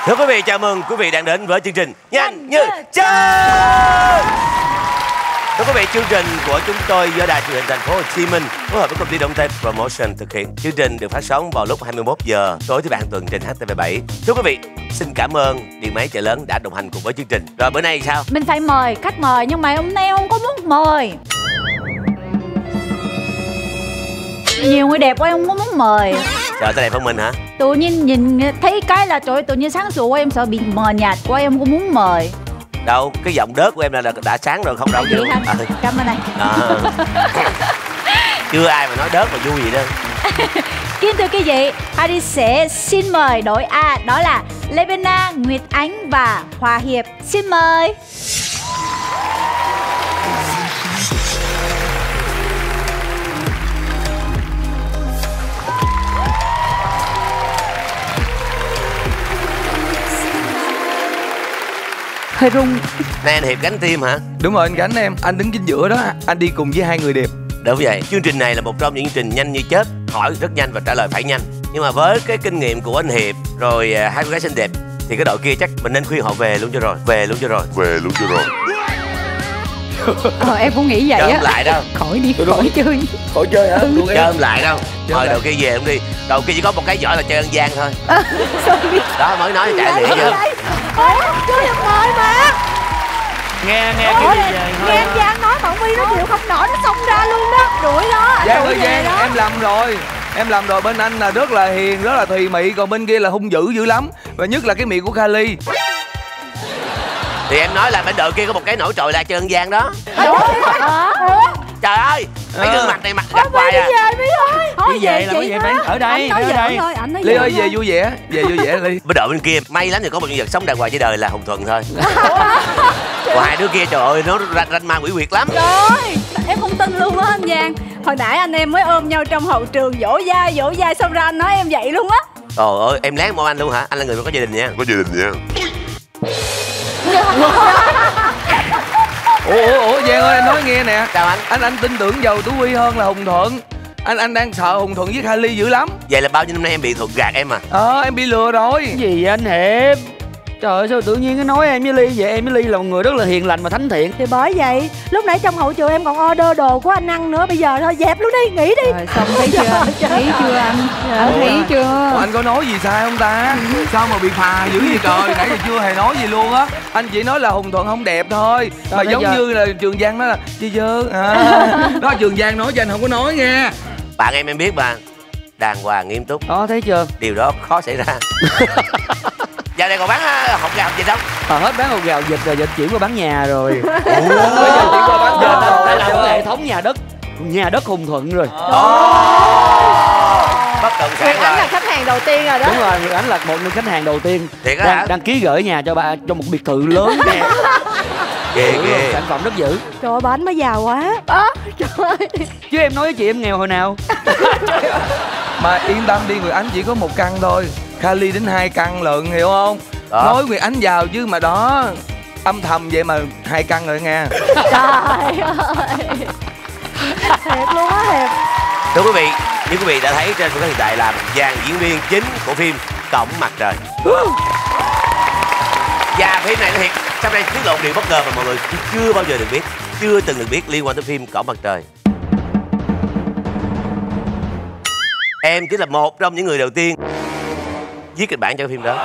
Thưa quý vị, chào mừng quý vị đang đến với chương trình Nhanh Như Chớp. Thưa quý vị, chương trình của chúng tôi do Đài Truyền hình Thành phố Hồ Chí Minh phối hợp với công ty Đông Tây Promotion thực hiện. Chương trình được phát sóng vào lúc 21 giờ tối thứ ba hàng tuần trên HTV7. Thưa quý vị, xin cảm ơn điện máy chợ lớn đã đồng hành cùng với chương trình. Rồi bữa nay sao? Mình phải mời khách mời nhưng mà hôm nay không có muốn mời. Nhiều người đẹp quá em không có muốn mời. Sợ tới đẹp hơn mình hả? Tự nhiên nhìn thấy cái là trời ơi, tự nhiên sáng sủa quá em sợ bị mờ nhạt quá em không có muốn mời. Đâu, cái giọng đớt của em là đã sáng rồi không đâu chứ. Cảm ơn anh. Chưa ai mà nói đớt mà vui gì đâu. Kính thưa quý vị, Hardy sẽ xin mời đội A, đó là Lê Bên Na, Nguyệt Ánh và Hòa Hiệp. Xin mời. Hơi rung. Nay anh Hiệp gánh team hả? Đúng rồi, anh gánh em. Anh đứng chính giữa đó. Anh đi cùng với hai người đẹp. Đúng vậy. Chương trình này là một trong những chương trình nhanh như chớp, hỏi rất nhanh và trả lời phải nhanh. Nhưng mà với cái kinh nghiệm của anh Hiệp rồi hai cô gái xinh đẹp thì cái đội kia chắc mình nên khuyên họ về luôn cho rồi. Em cũng nghĩ vậy á. Chơi lại đâu. Khỏi đi, khỏi chơi. Khỏi chơi hả? Chơi lại đâu. Mời đội kia về luôn đi. Đội kia chỉ có một cái giỏi là chơi ăn gian thôi. Đó mới nói chạy liền chứ. Chưa được mời mà. Nghe cái gì vậy? Nghe anh Giang nói mà Huy nó chịu không nổi, nó xông ra luôn đó. Đuổi đó. Giang ơi Giang, em làm rồi. Em làm rồi, bên anh là rất là hiền, rất là thùy mị. Còn bên kia là hung dữ lắm. Và nhất là cái miệng của Kali. Thì em nói là bên đội kia có một cái nổi trội là chơi ăn gian đó. Trời ơi, mấy gương mặt này mặt gặp hoài à. Như vậy là có vậy phải ở đây, ở đây. Ly ơi, về vui vẻ Ly. Bên đội bên kia may lắm thì có một nhân vật sống đàng hoàng trên đời là Hồng Thuận thôi. Còn hai đứa kia trời ơi nó ranh ma quỷ quyệt lắm. Trời ơi, em không tin luôn á anh Giang. Hồi nãy anh em mới ôm nhau trong hậu trường dỗ dai xong ra anh nói em vậy luôn á. Trời ơi, em lén mong anh luôn hả? Anh là người có gia đình nha. Ủa Giang ơi, anh nói nghe nè. Chào anh. Anh tin tưởng vào Tú Huy hơn là Hùng Thuận. Anh đang sợ Hùng Thuận với Kali dữ lắm. Vậy là bao nhiêu năm nay em bị Thuận gạt em à? Em bị lừa rồi. Cái gì vậy anh Hiệp? Trời ơi, sao tự nhiên cái nói em với Ly vậy? Em với Ly là một người rất là hiền lành và thánh thiện. Thì bởi vậy, lúc nãy trong hậu trường em còn order đồ của anh ăn nữa. Bây giờ thôi dẹp luôn đi, nghỉ đi. Rồi, xong thấy chưa anh? Thấy chưa anh? Thấy chưa? Anh có nói gì sai không ta? Sao mà bị phà dữ vậy trời? Nãy giờ chưa hề nói gì luôn á. Anh chỉ nói là Hùng Thuận không đẹp thôi. Mà giống như là Trường Giang nói là chi dơ. Đó Trường Giang nói cho anh không có nói nha. Bạn em biết mà, đàng hoàng nghiêm túc. Đó, thấy chưa? Điều đó khó xảy ra. Giờ này còn bán hột gạo gì đâu? Hết bán hột gạo dịch rồi, dịch chuyển qua bán nhà rồi. Bây giờ chuyển qua bán nhà rồi. Đây là một hệ thống nhà đất Hùng Thuận rồi. Bất động sản Anh là khách hàng đầu tiên rồi đó. Đúng rồi, Nguyệt Ánh là một người khách hàng đầu tiên. Thiệt á hả? Đăng ký gửi nhà cho bà trong một biệt thự lớn nè. Ghê. Sản phẩm rất dữ. Trời ơi, bà anh mới giàu quá. Trời ơi. Chứ em nói với chị em nghèo hồi nào. Mà yên tâm đi, Nguyệt Ánh chỉ có 1 căn thôi. Kali đến 2 căn lận, hiểu không? Đó. Nói Nguyệt Ánh giàu chứ mà đó, âm thầm vậy mà 2 căn rồi nha. Trời ơi. Thiệt luôn á Hiệp. Thưa quý vị, như quý vị đã thấy trên phương hiện tại là dàn diễn viên chính của phim Cổng Mặt Trời. Và phim này nó thiệt, sau đây tiết lộ điều bất ngờ mà mọi người chưa bao giờ được biết, chưa từng được biết liên quan tới phim Cổng Mặt Trời. Em chính là một trong những người đầu tiên viết kịch bản cho phim đó.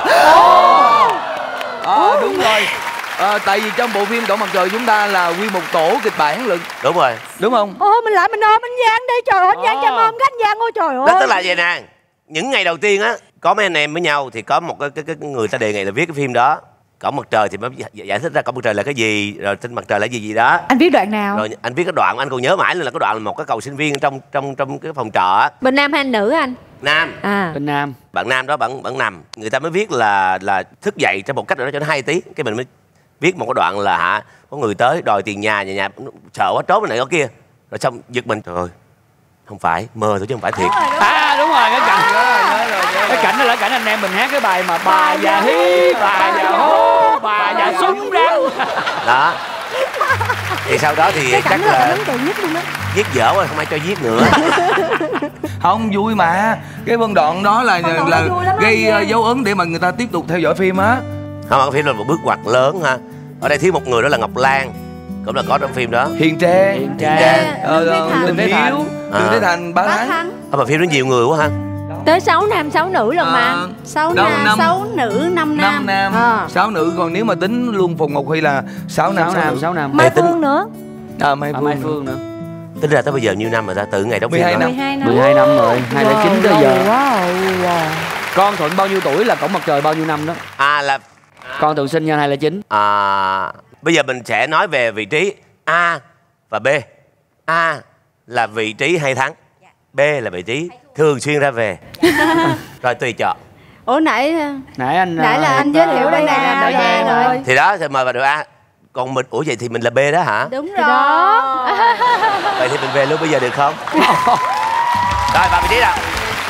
Đúng rồi. Tại vì trong bộ phim Cổng Mặt Trời chúng ta là nguyên một tổ kịch bản lận. Đúng rồi. Đúng không? Mình lại mình ôm anh Giang đi. Trời ơi, anh Giang cho em ôm cái anh Giang ơi trời ơi. Đó tức là vậy nè. Những ngày đầu tiên á, có mấy anh em với nhau thì có một cái người ta đề nghị là viết cái phim đó. Cổng Mặt Trời thì mới giải thích ra Cổng Mặt Trời là cái gì, rồi Trên Mặt Trời là gì đó. Anh viết đoạn nào? Rồi anh viết cái đoạn anh còn nhớ mãi là cái đoạn là một cái cậu sinh viên trong cái phòng trọ. Bên nam hay nữ anh? Nam. Bên nam. Bạn nam đó bạn nằm, người ta mới viết là thức dậy trong một cách nào đó cho nó hay tí, cái mình mới viết một cái đoạn là có người tới đòi tiền nhà sợ quá trốn bên này ở kia, rồi xong giật mình, trời ơi không phải mơ thôi chứ không phải thiệt. Đúng rồi, cái cảnh cái cảnh đó là cảnh anh em mình hát cái bài mà bà già hí, bà già hố, bà già súng răng đó. Thì sau đó thì cái chắc cảnh là là ấn tượng nhất luôn đó. Viết dở rồi không ai cho viết nữa. Không vui mà. Cái phân đoạn đó là gây dấu ấn để mà người ta tiếp tục theo dõi phim á. Không, phim là một bước ngoặt lớn ha. Ở đây thiếu một người đó là Ngọc Lan, cũng là có trong phim đó. Hiền Tre, Hiền Tre, Tình Hiếu, Trương Thế Thành, Bá Thắng. Mà phim đó nhiều người quá ha. Tới 6 nam 6 nữ lần mà. 6 nam 6 nữ 5 nam. 5 nam, 6 nữ, còn nếu mà tính luôn Phùng Ngọc Huy là 6 nam 6 năm. Mai Phương nữa. Mai Phương nữa. Tính ra tới bây giờ nhiêu năm rồi ta, từ ngày đóng phim 12 đó. năm. 12 năm rồi, 2009 tới giờ. Wow. Con Thuận bao nhiêu tuổi là Cổng Mặt Trời bao nhiêu năm đó? Là Con Thuận sinh nha 2009. bây giờ mình sẽ nói về vị trí A và B. A là vị trí hay thắng, B là vị trí thường xuyên ra về. Rồi tùy chọn. Ủa nãy là anh giới thiệu đây nè, đội A rồi. Thì đó thì mời vào đội A. Còn mình, ủa vậy thì mình là B đó hả? Đúng rồi đó. Vậy thì mình về luôn bây giờ được không? Rồi vào vị trí nào.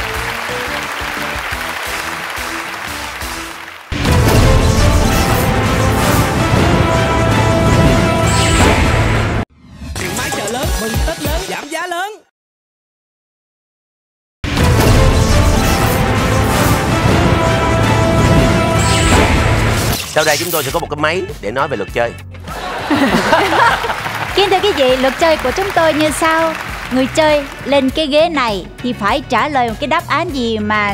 Điện máy chợ lớn, mừng Tết lớn, giảm giá lớn. Sau đây chúng tôi sẽ có một cái máy để nói về luật chơi. Kính thưa quý vị, luật chơi của chúng tôi như sau. Người chơi lên cái ghế này thì phải trả lời một cái đáp án gì mà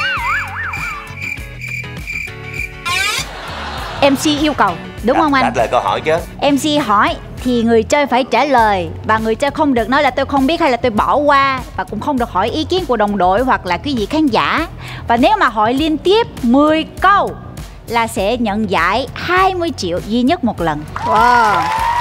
MC yêu cầu, đúng không anh? Trả lời câu hỏi chứ. MC hỏi thì người chơi phải trả lời. Và người chơi không được nói là tôi không biết hay là tôi bỏ qua. Và cũng không được hỏi ý kiến của đồng đội hoặc là quý vị khán giả. Và nếu mà hỏi liên tiếp 10 câu là sẽ nhận giải 20 triệu duy nhất một lần. Wow.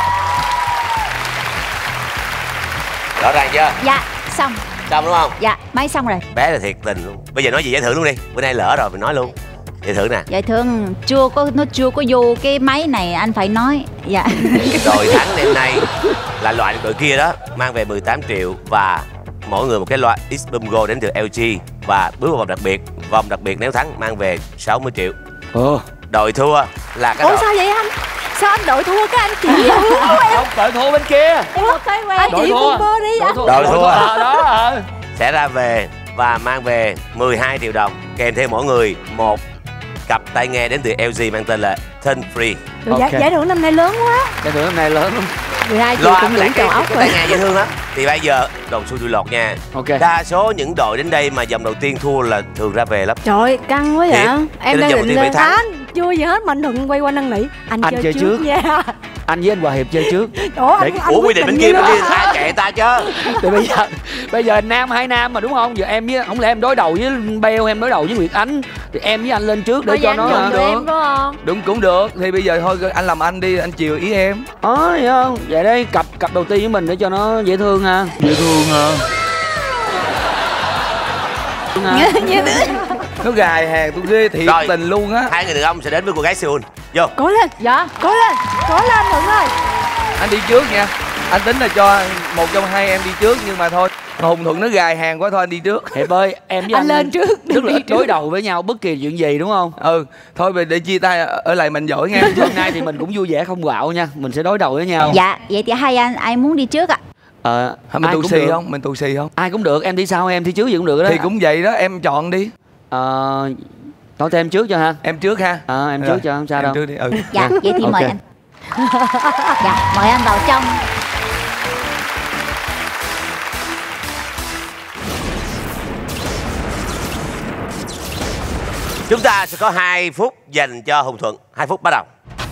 Rõ ràng chưa? Dạ, xong. Xong đúng không? Dạ, máy xong rồi. Bé là thiệt tình luôn. Bây giờ nói gì giải thưởng luôn đi. Bữa nay lỡ rồi mình nói luôn. Giải thưởng nè. Giải thưởng nó chưa có vô cái máy này, anh phải nói. Dạ. Đội thắng đêm nay là loại đội kia đó, mang về 18 triệu và mỗi người một cái loa X-Boom Go đến từ LG. Và bước vào vòng đặc biệt. Vòng đặc biệt nếu thắng mang về 60 triệu. Đội thua là cái Ủa đội... sao vậy anh? Sao anh đội thua cái anh chị hướng Không, đội thua bên kia. em một thói quen. Anh chị thua. bơ đi anh. Đội thua Đó. sẽ ra về và mang về 12 triệu đồng, kèm theo mỗi người một cặp tai nghe đến từ LG mang tên là Ten Free. Giải thưởng năm nay lớn quá. Giải thưởng năm nay lớn lắm. 12 triệu cũng lưỡng trầu ốc rồi. Tai nghe dễ thương lắm. Thì bây giờ đồng xu đuôi lọt nha. Ok. Đa số những đội đến đây mà vòng đầu tiên thua là thường ra về lắm. Trời ơi, căng quá vậy. Em đang định lên thắng. anh chưa gì hết mà anh Thuận quay qua năn nỉ. Anh chơi trước nha. Anh với anh Hòa Hiệp chơi trước. Ủa quy định bên kia ai kệ ta chứ. Thì bây giờ nam hai nam mà đúng không? Giờ em với không lẽ em đối đầu với Beo, em đối đầu với Nguyệt Ánh thì em với anh lên trước để cho nó được em phải không? Đúng, cũng được. Thì bây giờ thôi anh làm anh đi, anh chiều ý em. Hiểu không? Vậy đây cặp đầu tiên với mình để cho nó dễ thương ha. Dễ thương hả? Nó gài hàng tôi ghê thiệt rồi, tình luôn á. Hai người đàn ông sẽ đến với cô gái Seoul. Vô. Cố lên. Dạ. Cố lên Thuận ơi. Anh đi trước nha. Anh tính là cho một trong hai em đi trước, nhưng mà thôi Hùng Thuận nó gài hàng quá, thôi anh đi trước. Hiệp ơi, em với anh lên trước. Tức là ít đối đầu với nhau bất kỳ chuyện gì đúng không? Thôi để chia tay, ở lại mình giỏi nghe. Hôm nay thì mình cũng vui vẻ không quạo nha. Mình sẽ đối đầu với nhau. Dạ, vậy thì hai anh ai muốn đi trước ạ? Mình tù xì không? Mình tù xì không? Ai cũng được, em đi sau em thi trước gì cũng được đó. Thì cũng vậy đó, em chọn đi. Nói cho em trước cho ha. Em trước ha. Em trước cho không sao đâu. Trước đi. Dạ, vậy thì mời anh. Dạ, mời anh vào trong. Chúng ta sẽ có 2 phút dành cho Hùng Thuận. 2 phút bắt đầu.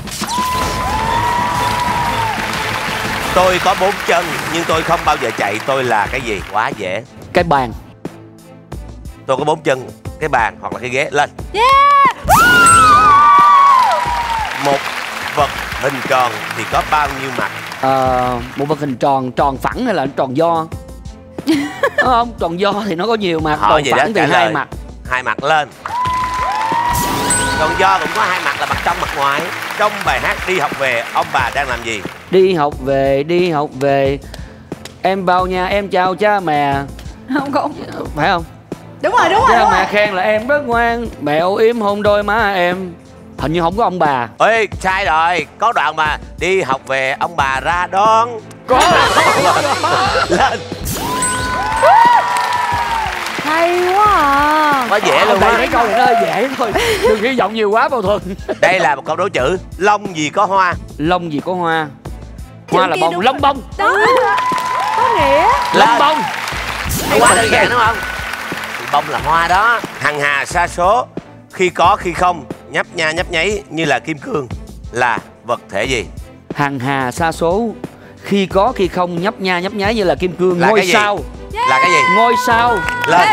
Tôi có 4 chân nhưng tôi không bao giờ chạy. Tôi là cái gì? Quá dễ. Cái bàn. Tôi có 4 chân, cái bàn hoặc là cái ghế. Lên. Một vật hình tròn thì có bao nhiêu mặt? Một vật hình tròn phẳng hay là tròn do? Không, tròn do thì nó có nhiều mặt. Tròn phẳng thì 2 mặt. 2 mặt lên. Tròn do cũng có 2 mặt là mặt trong mặt ngoài. Trong bài hát Đi Học Về, ông bà đang làm gì? Đi học về. Em vào nhà em chào cha mẹ. Không. Phải không? Đúng rồi. Cha mẹ khen là em rất ngoan. Mẹ âu yếm hôn đôi má em. Hình như không có ông bà. Ê, sai rồi. Có đoạn mà đi học về ông bà ra đón. Có. Lên. Hay quá à. Quá dễ luôn Đây á. mấy câu này nó hơi dễ thôi. Đừng hy vọng nhiều quá Bảo Thuần. Đây là một câu đố chữ. Lông gì có hoa? Lông gì có hoa? Hoa là bông, lông bông. Đó. Có nghĩa. Lông bông. Quá đơn giản đúng không? Bông là hoa đó. Hằng hà sa số, khi có khi không, nhấp nha nhấp nháy như là kim cương, là vật thể gì? Hằng hà sa số, khi có khi không, nhấp nha nhấp nháy như là kim cương. Là Ngôi cái gì? sao. Là cái gì? Ngôi sao. Lên.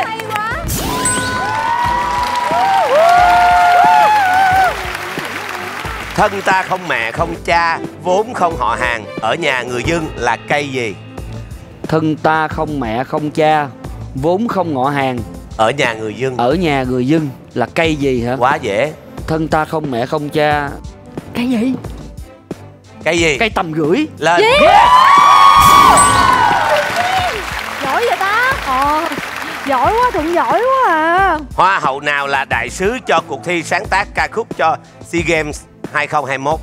Thân ta không mẹ không cha, vốn không họ hàng, ở nhà người dân, là cây gì? Thân ta không mẹ không cha, vốn không ngọ hàng, Ở nhà người dân. ở nhà người dân, là cây gì hả? Quá dễ. Thân ta không mẹ không cha. Cái gì? Cây gì? Cây tầm gửi. Lên. Giỏi vậy ta. Giỏi quá, Thuận giỏi quá à. Hoa hậu nào là đại sứ cho cuộc thi sáng tác ca khúc cho SEA Games 2021?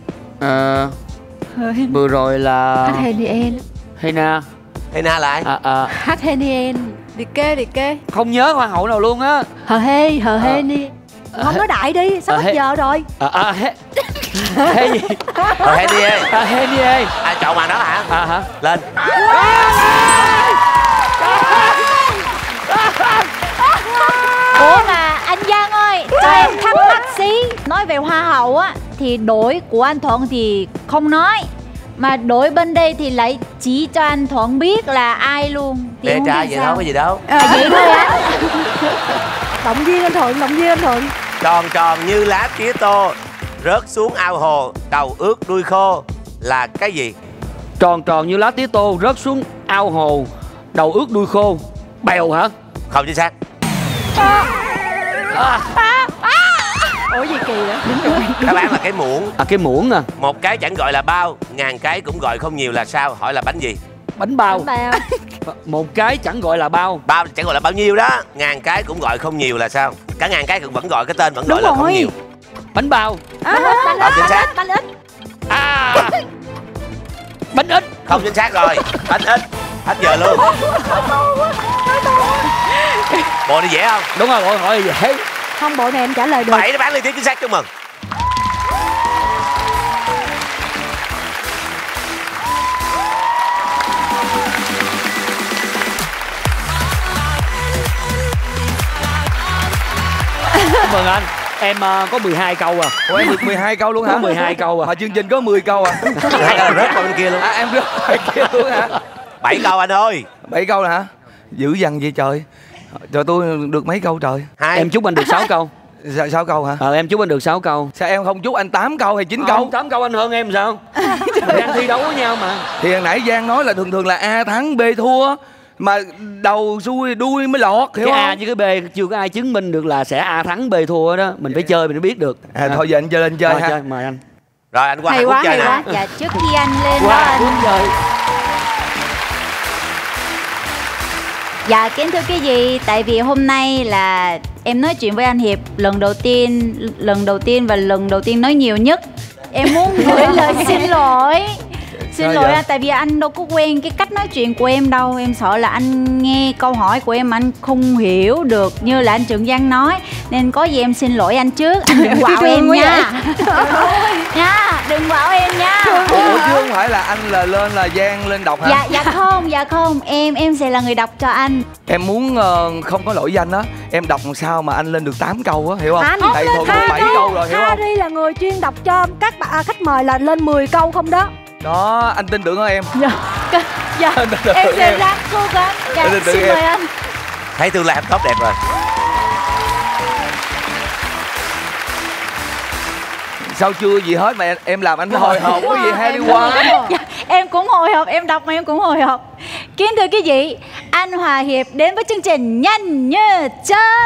Vừa rồi là Hennien. Hena. Hay na lại. Hennien. Liệt kê. Không nhớ hoa hậu nào luôn á. Hờ hê ni. Không nói đại đi, sắp hết giờ rồi. Hê gì? Hay đi ơi. Hê đi ơi. Chọn màn đó hả? Hả? Lên. Ủa mà anh Giang ơi, cho em thắc mắc xí. Nói về hoa hậu á, thì đội của anh Thuận thì không nói, mà đội bên đây thì lại chỉ cho anh Thuận biết là ai luôn. Thì Để không trai biết vậy sao. đâu có gì đâu. Vậy thôi á. Động viên anh Thuận. Tròn tròn như lá tía tô, rớt xuống ao hồ, đầu ướt đuôi khô, là cái gì? Tròn tròn như lá tía tô, rớt xuống ao hồ, đầu ướt đuôi khô. Bèo hả? Không chính xác. Ủa gì kỳ vậy? Đáp án là cái muỗng. Cái muỗng à. Một cái chẳng gọi là bao, ngàn cái cũng gọi không nhiều là sao? Hỏi là bánh gì? Bánh bao. Bao. Một cái chẳng gọi là bao. Bao chẳng gọi là bao nhiêu đó. Ngàn cái cũng gọi không nhiều là sao? Cả ngàn cái cũng vẫn gọi cái tên vẫn Đúng gọi là không rồi. nhiều. Bánh bao. Không chính xác. Bánh ít. Bánh ít. Không chính xác rồi. Bánh ít. Hết giờ luôn. Bộ này dễ không? Đúng rồi, bộ hỏi dễ. Không, bộ này em trả lời được. 7 đáp án liên tiếp chính xác, chúc mừng. Chúc mừng anh. Em có 12 câu à. Ủa em được 12 câu luôn hả? Có 12 câu à. Mà chương trình có 10 câu à? Hai cái là rớt qua bên kia luôn. Em rớt qua kia luôn hả? 7 câu anh ơi. 7 câu hả? Dữ dằn vậy trời. Cho tôi được mấy câu trời? Em chúc anh được 6 câu. 6 câu hả? Em chúc anh được 6 câu. Sao em không chúc anh 8 câu hay 9 câu? 8 câu anh hơn em sao? Mình đang thi đấu với nhau mà. Thì hồi nãy Giang nói là thường là A thắng B thua, mà đầu xuôi đuôi mới lọt, hiểu Cái không? A với cái B chưa có ai chứng minh được là sẽ A thắng B thua đó. Mình phải chơi mình mới biết được. Thôi giờ anh chơi lên chơi Rồi, ha. chơi, mời anh. Rồi anh qua Hay Hàn Quốc quá, chơi hay nè. quá. Dạ, trước khi anh lên đó Qua anh... cuốn chơi. Dạ, kính thưa quý vị, tại vì hôm nay là em nói chuyện với anh Hiệp lần đầu tiên và lần đầu tiên nói nhiều nhất. Em muốn gửi lời xin lỗi. Xin Sao lỗi vậy? anh, tại vì anh đâu có quen cái cách nói chuyện của em đâu. Em sợ là anh nghe câu hỏi của em anh không hiểu được như là anh Trường Giang nói. Nên có gì em xin lỗi anh trước. Anh đừng quạo em nha. Nha, đừng quạo em nha. Ủa chứ không phải là anh là lên là Giang lên đọc hả? Dạ không, em sẽ là người đọc cho anh. Em muốn không có lỗi danh á, em đọc làm sao mà anh lên được 8 câu á, hiểu không? Anh Tại thường được 7 câu rồi, hiểu không? Harry là người chuyên đọc cho các bạn khách mời là lên 10 câu không đó. Đó, anh tin tưởng ở em. Dạ, em sẽ ráng cố gắng. Dạ, xin mời anh. Thấy tương lai em tốt đẹp rồi. Sao chưa gì hết mà em làm anh hồi hộp quá gì hay đi quá. Dạ, em cũng hồi hộp, em đọc mà em cũng hồi hộp. Kính thưa quý vị, anh Hòa Hiệp đến với chương trình Nhanh Như Chớp.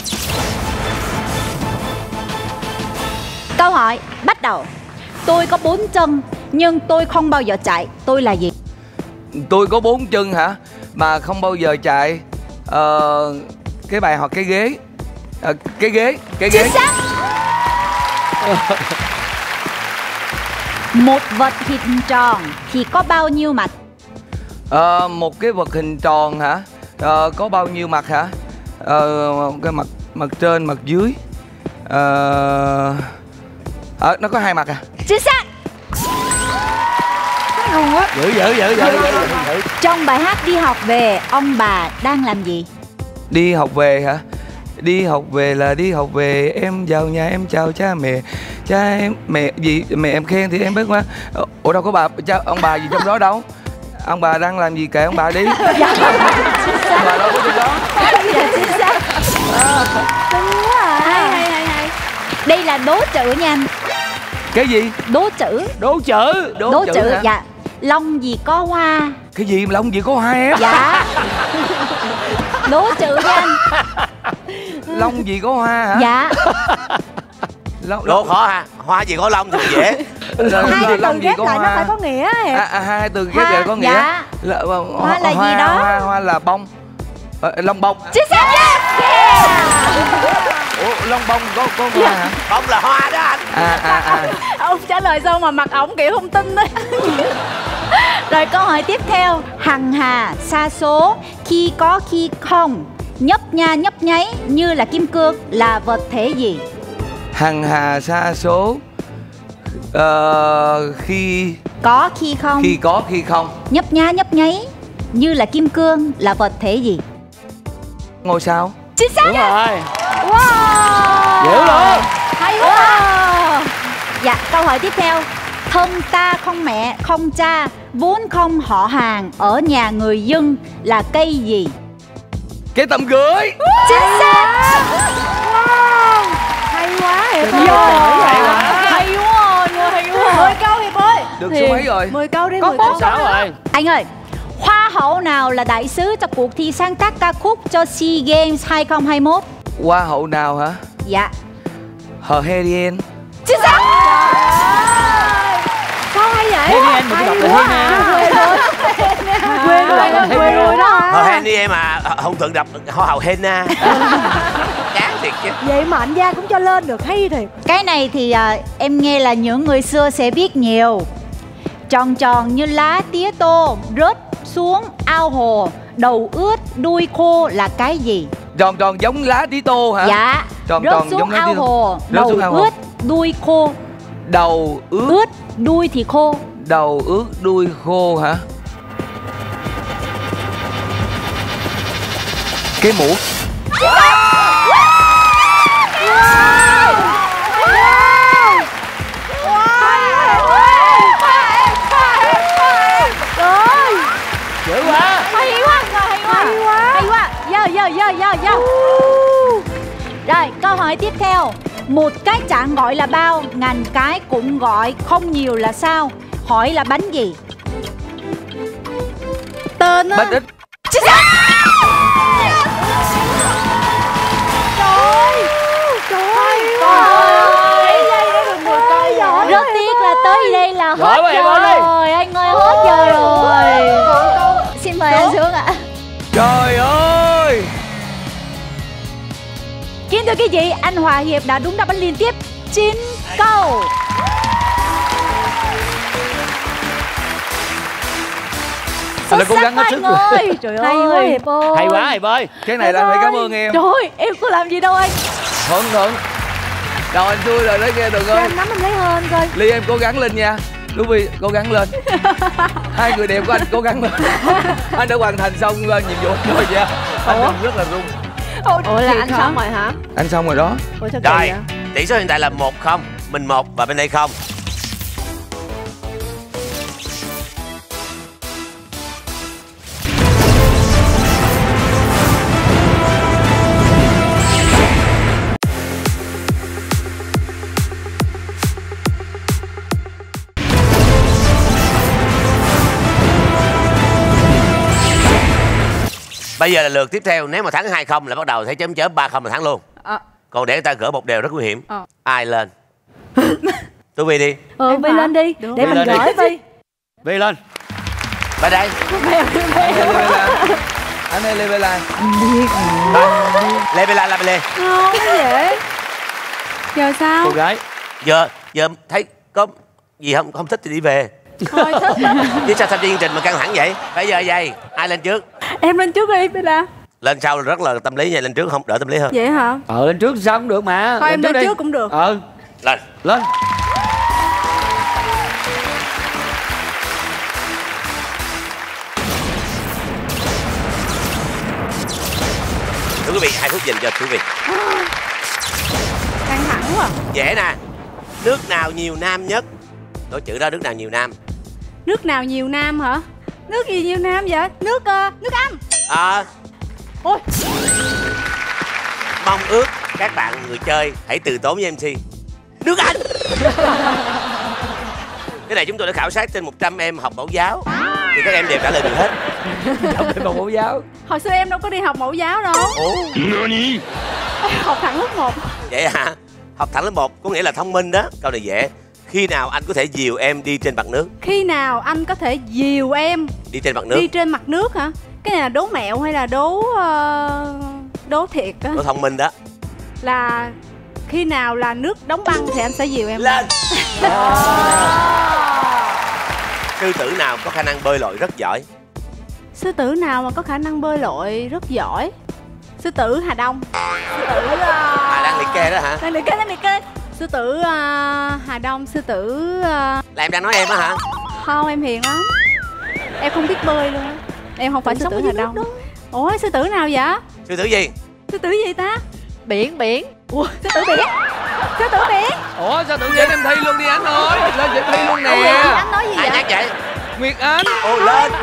Câu hỏi bắt đầu. Tôi có 4 chân nhưng tôi không bao giờ chạy. Tôi là gì? Tôi có 4 chân hả? Mà không bao giờ chạy. Cái bài hoặc cái ghế. Cái ghế. Chính xác. Một vật hình tròn thì có bao nhiêu mặt? Một cái vật hình tròn hả? Có bao nhiêu mặt hả? Cái mặt trên, mặt dưới. Nó có 2 mặt à? Chính xác. Dữ. Trong bài hát Đi học về, ông bà đang làm gì? Đi học về hả? Đi học về là đi học về, em vào nhà em chào cha mẹ. Cha em, mẹ gì mẹ em khen thì em biết quá. Ủa đâu có ông bà gì trong đó đâu. Ông bà đang làm gì kệ ông bà đi. Ông bà đâu có trong đó. Dạ chính xác. Hay. Đây là đố chữ nha anh. Cái gì? Đố chữ. Đố chữ. Đố chữ hả? dạ. Long gì có hoa? Cái gì mà lông gì có hoa em? Dạ. Đố chữ nha anh. Lông gì có hoa hả? Dạ. Đố khó ha. Hoa gì có lông thì dễ. Hai cái từ lông gì ghép có lại nó hoa? phải có nghĩa hả? Hai từ ghép lại có nghĩa. Dạ. Hoa là gì đó? Hoa là bông. Lông bông. Chính xác. Yeah. Ủa lông bông có hoa hả? Bông là hoa đó anh. Ông trả lời xong mà mặt ổng kiểu không tin đấy. Rồi câu hỏi tiếp theo. Hằng hà sa số, khi có khi không, nhấp nha nhấp nháy như là kim cương, là vật thể gì? Hằng hà sa số, khi Có khi không, khi có khi không. nhấp nha nhấp nháy như là kim cương, là vật thể gì? Ngôi sao. Chính xác. Đúng rồi. Wow. Dữ luôn. Hay quá. Dạ, câu hỏi tiếp theo. Thân ta không mẹ không cha, vốn không họ hàng, ở nhà người dân, là cây gì? Cái tầm gửi. Chính xác. Wow. Hay quá Hiệp ơi. Hay quá. Hay quá. 10 câu Hiệp ơi. Được số mấy rồi? 10 câu đi. Có 10 câu. 6 rồi. Anh ơi, Hoa hậu nào là đại sứ cho cuộc thi sáng tác ca khúc cho SEA Games 2021? Hoa hậu nào hả? Dạ. Hờ Hedian. Chính xác. Sao hay vậy? Thế đi em mình đọc được Quên rồi đó. Henny em à, không thường đọc hoa hậu Henna. Chán thiệt chứ. Vậy mà anh Giang cũng cho lên được, hay thiệt. Cái này thì em nghe là những người xưa sẽ biết nhiều. Tròn tròn như lá tía tô, rớt xuống ao hồ, đầu ướt đuôi khô, là cái gì? Tròn tròn giống lá tí tô hả? Dạ. Tròn Rớt tròn xuống giống lá ao tí tô. hồ, Rớt đầu xuống ao hồ. ướt đuôi khô. Đầu ướt. Ướt đuôi thì khô. Đầu ướt đuôi khô hả? Cái mũ. Dữ quá. Hay quá. Yo. Rồi, câu hỏi tiếp theo. Một cái chạng gọi là bao, ngàn cái cũng gọi không nhiều là sao? Hỏi là bánh gì? Tên á. Bánh ít. Chính xác. Rất tiếc là tới đây là hết Giỏi quá, em ơi. rồi. Anh ơi, hết giờ rồi. Xin mời anh xuống ạ. Trời ơi. Kính thưa quý vị, anh Hòa Hiệp đã đúng đáp án liên tiếp 9 câu. Anh đã cố gắng hết sức rồi. ơi. Trời Hay quá ơi. Hiệp ơi. Hay quá Hiệp ơi. Cái này là phải cảm ơn em. Trời ơi, em có làm gì đâu anh. Thuận. Rồi anh xui rồi đấy kia được Cho rồi. em nắm em lấy hơn coi. Ly em cố gắng lên nha. Ruby cố gắng lên. Hai người đẹp của anh cố gắng lên. Anh đã hoàn thành xong nhiệm vụ rồi nha. Anh rung rất là rung. Ủa là anh xong rồi hả? Anh xong rồi đó. Ủa sao kỳ Rồi, vậy? tỷ số hiện tại là 1-0. Mình 1 và bên đây 0. Bây giờ là lượt tiếp theo. Nếu mà thắng 2-0 là bắt đầu thấy chấm 3-0 là thắng luôn. Còn để người ta gỡ một đều rất nguy hiểm. Ai lên? Tú Vi đi. Vi lên đi. Để mình gửi Vi. Vi lên. Bên đây. Anh ơi Lê Bê Lai. Lê Bê La, La Bê Lê. Ngon quá vậy. Giờ sao? Cô gái. Giờ thấy có Gì không? Không thích thì đi về. Thôi thích. Chứ sao tham gia chương trình mà căng thẳng vậy? Bây giờ vậy, ai lên trước? Em lên trước đi Bella. Lên sau rất là tâm lý nha, lên trước không đỡ tâm lý hơn. Vậy hả? Lên trước sao cũng được mà. Thôi em lên đi. trước cũng được. Lên. Lên. Thưa quý vị, 2 phút dành cho quý vị. Căng thẳng quá. Dễ nè. Nước nào nhiều nam nhất? Nói chữ đó, nước nào nhiều nam? Nước nào nhiều nam hả? Nước gì nhiều nam vậy? Nước Anh. Ôi. Mong ước các bạn người chơi hãy từ tốn với MC. Nước Anh. Cái này chúng tôi đã khảo sát trên 100 em học mẫu giáo thì các em đều trả lời được hết. Học về mẫu giáo. Hồi xưa em đâu có đi học mẫu giáo đâu. Ủa? Học thẳng lớp 1. Vậy hả? Học thẳng lớp 1 có nghĩa là thông minh đó. Câu này dễ. Khi nào anh có thể dìu em đi trên mặt nước? Khi nào anh có thể dìu em đi trên mặt nước? Đi trên mặt nước hả? Cái này là đố mẹo hay là đố thiệt á? Đố thông minh đó. Là khi nào là nước đóng băng thì anh sẽ dìu em lên. Sư tử nào có khả năng bơi lội rất giỏi? Sư tử nào mà có khả năng bơi lội rất giỏi? Sư tử Hà Đông. Sư tử đang liệt kê đó hả? Đang liệt kê. Sư tử Hà Đông, sư tử là em đang nói em á hả? Không, em hiền lắm. Em không biết bơi luôn á. Em không phải sư tử Hà Đông. Ủa, sư tử nào vậy? Sư tử gì? Sư tử gì ta? Biển. Ủa, sư tử biển. Sư tử biển. Ủa sao tự nhiên em thi luôn đi anh ơi. Lên dự thi luôn nè. Anh nói gì vậy? Ai nhắc vậy? Nguyệt Anh. Ồ, lên.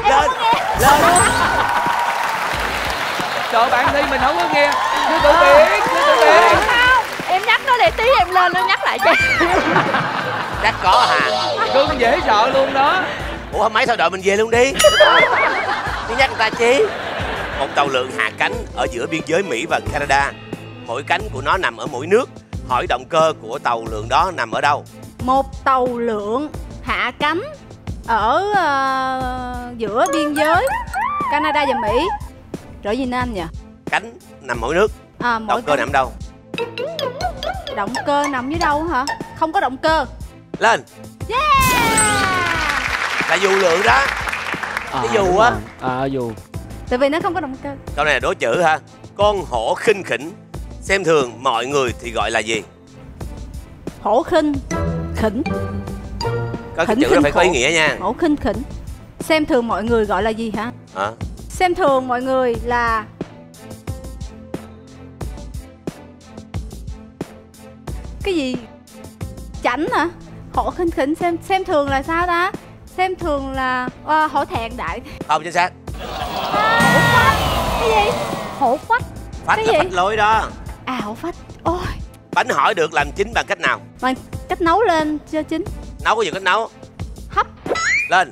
Trời, bạn thi mình không có nghe. Sư tử biển. Không, em nhắc nó để tí em lên nó nhắc lại cho. Chắc có hả? Cưng dễ sợ luôn đó. Ủa không mấy thôi đợi mình về luôn đi. Chứ nhắc người ta chi? Một tàu lượn hạ cánh ở giữa biên giới Mỹ và Canada. Mỗi cánh của nó nằm ở mỗi nước. Hỏi động cơ của tàu lượn đó nằm ở đâu? Một tàu lượn hạ cánh ở giữa biên giới Canada và Mỹ. Rồi gì nên anh nhỉ? Cánh nằm mỗi nước. Mỗi động cơ nằm đâu? Động cơ nằm dưới đâu hả? Không có động cơ. Lên. Là dù lượn đó. Cái dù á. Dù. Tại vì nó không có động cơ. Câu này là đố chữ ha. Con hổ khinh khỉnh xem thường mọi người thì gọi là gì? Hổ khinh khỉnh. Có cái chữ đó phải có ý nghĩa nha. Hổ khinh khỉnh xem thường mọi người gọi là gì hả? Xem thường mọi người là cái gì? Chảnh hả? Hổ khinh khỉnh xem thường là sao ta? Xem thường là hổ thẹn đại. Không chính xác. Hổ phách. Cái gì? Hổ phách. Phách là phách lối đó. Hổ phách. Ôi. Bánh hỏi được làm chín bằng cách nào? Bằng cách nấu lên cho chín. Nấu có nhiều cách nấu. Hấp. Lên.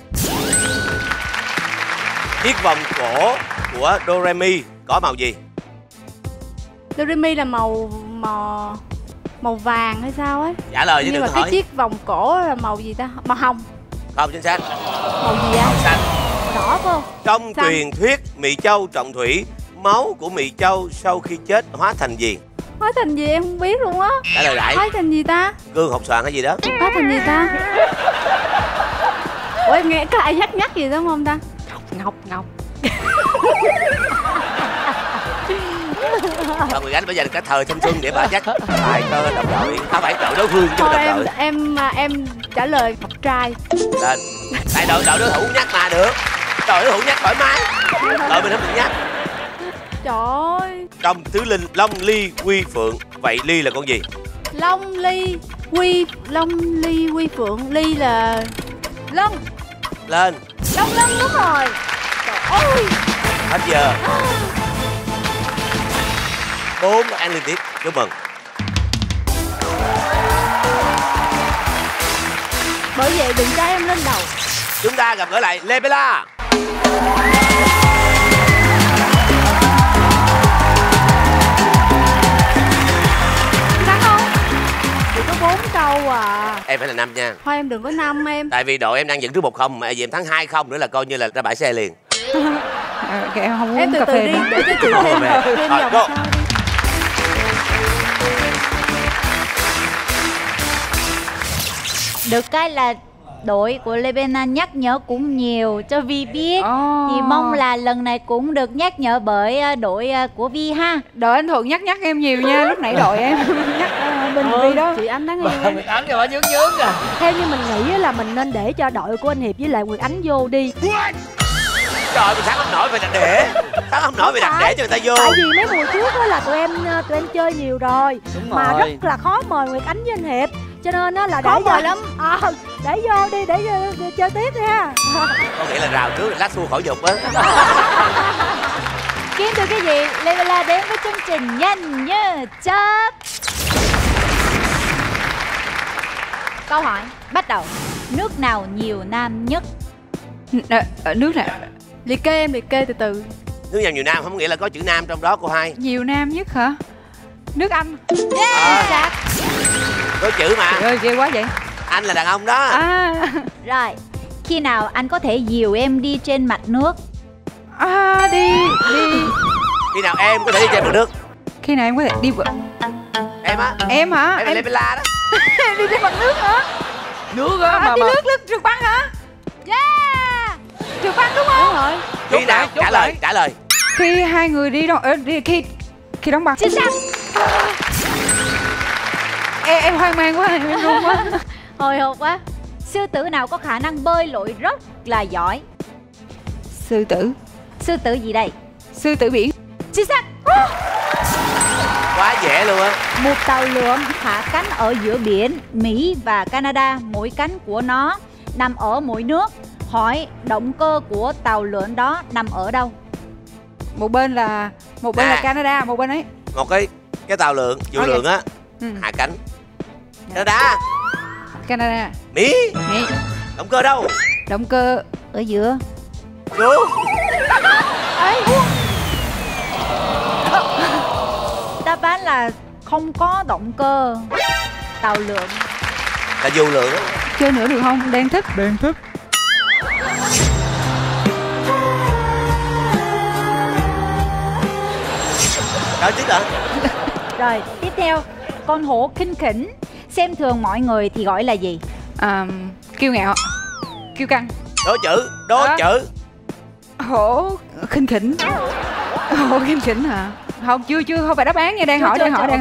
Chiếc vòng cổ của Doremi có màu gì? Doremi là màu vàng hay sao ấy? Trả lời chứ nhưng đừng mà hỏi. cái chiếc vòng cổ là màu gì ta? Màu hồng. Không chính xác. Màu gì á? Màu xanh. Màu đỏ phải không? Trong truyền thuyết Mị Châu trọng thủy, máu của Mị Châu sau khi chết hóa thành gì? Hóa thành gì em không biết luôn á. Trả lời lại. Hóa thành gì ta? Gương hột xoàn hay gì đó. Hóa thành gì ta? Ủa em nghe có ai nhắc gì đó không ta? Ngọc. Rồi người gánh bây giờ cả thời thanh xuân để bà chắc bài cơ đồng đội. Không phải đội đối phương chứ thôi đồng đội. em trả lời Ngọc Trai. Lên. Tại đội đối thủ nhắc mà được. Đội đối thủ nhắc thoải mái. Đội mình không được nhắc. Trời ơi. Trong tứ linh Long Ly Quy Phượng. Vậy Ly là con gì? Long Ly Quy Phượng. Ly là Lân. Lên. Long Lân đúng rồi. Trời ơi. Hết giờ. 4 đáp án liên tiếp. Chúc mừng. Bởi vậy đừng cho em lên đầu. Chúng ta gặp gỡ lại Lê Bella. Thắng không? Chỉ có 4 câu à. Em phải là 5 nha. Thôi em đừng có 5 em. Tại vì đội em đang dẫn trước 1-0 mà vì em thắng 2-0 nữa là coi như là ra bãi xe liền. Em không em uống từ cà từ phê đi nữa. để cho chị thêm Rồi, vòng go. sau đi. Được cái là đội của Levena nhắc nhở cũng nhiều cho Vi biết. Thì mong là lần này cũng được nhắc nhở bởi đội của Vi ha. Đội anh Thuận nhắc em nhiều nha. Lúc nãy đội em nhắc bên Vi đó. Chị Ánh đáng yêu em. Nguyệt Ánh rồi nhướng nhướng à. Theo như mình nghĩ là mình nên để cho đội của anh Hiệp với lại Nguyệt Ánh vô đi. Trời, mình sáng không nổi về đặt để. Sáng không nổi về đặt để cho người ta vô. Tại vì mấy mùa trước đó là tụi em chơi nhiều rồi. Đúng mà rồi. rất là khó mời Nguyệt Ánh với anh Hiệp. Cho nên là Khó để mời lắm. để vô đi, để chơi tiếp nha. Có nghĩa là rào trước lát xua khỏi dục á. Kính thưa quý vị, Levela đến với chương trình Nhanh Như Chớp. Câu hỏi bắt đầu. Nước nào nhiều nam nhất? Nước nào Liệt kê em, liệt kê từ từ. Nước nào nhiều nam không nghĩa là có chữ nam trong đó cô hai. nhiều nam nhất hả? Nước Anh. Xác. Có chữ mà. Trời ơi, ghê quá vậy. Anh là đàn ông đó. Rồi, khi nào anh có thể dìu em đi trên mặt nước? Đi. Khi nào em có thể đi trên mặt nước? Khi nào em có thể đi Em á. Em hả? Em là Levela đó. đi trên mặt nước hả? Nước á mà Đi nước trượt băng hả? Yeah. Trượt băng đúng không? Đúng rồi. Khi nào? Trả lời. Khi hai người đi đâu khi đóng băng. Chính xác. Em hoang mang quá, em run quá. Hồi hộp quá. Sư tử nào có khả năng bơi lội rất là giỏi? Sư tử. Sư tử gì đây? Sư tử biển. Chính xác. Quá dễ luôn á. Một tàu lượn hạ cánh ở giữa biển Mỹ và Canada. Mỗi cánh của nó nằm ở mỗi nước. Hỏi động cơ của tàu lượn đó nằm ở đâu? Một bên là Canada, một bên ấy. Một cái tàu lượn, dù Ok. lượn á, hạ cánh. Canada. Canada. Mỹ. Mỹ. Động cơ đâu? Động cơ Ở giữa. Đúng. Đáp án là không có động cơ. Tàu lượn. Là dù lượn á. chơi nữa được không? Đang thích. Đó chứ hả? Rồi, tiếp theo. Con hổ khinh khỉnh xem thường mọi người thì gọi là gì? Kiêu ngạo. Kiêu căng. Đố chữ. Hổ khinh khỉnh. Hổ khinh khỉnh hả? Không, chưa không phải đáp án nha, đang hỏi.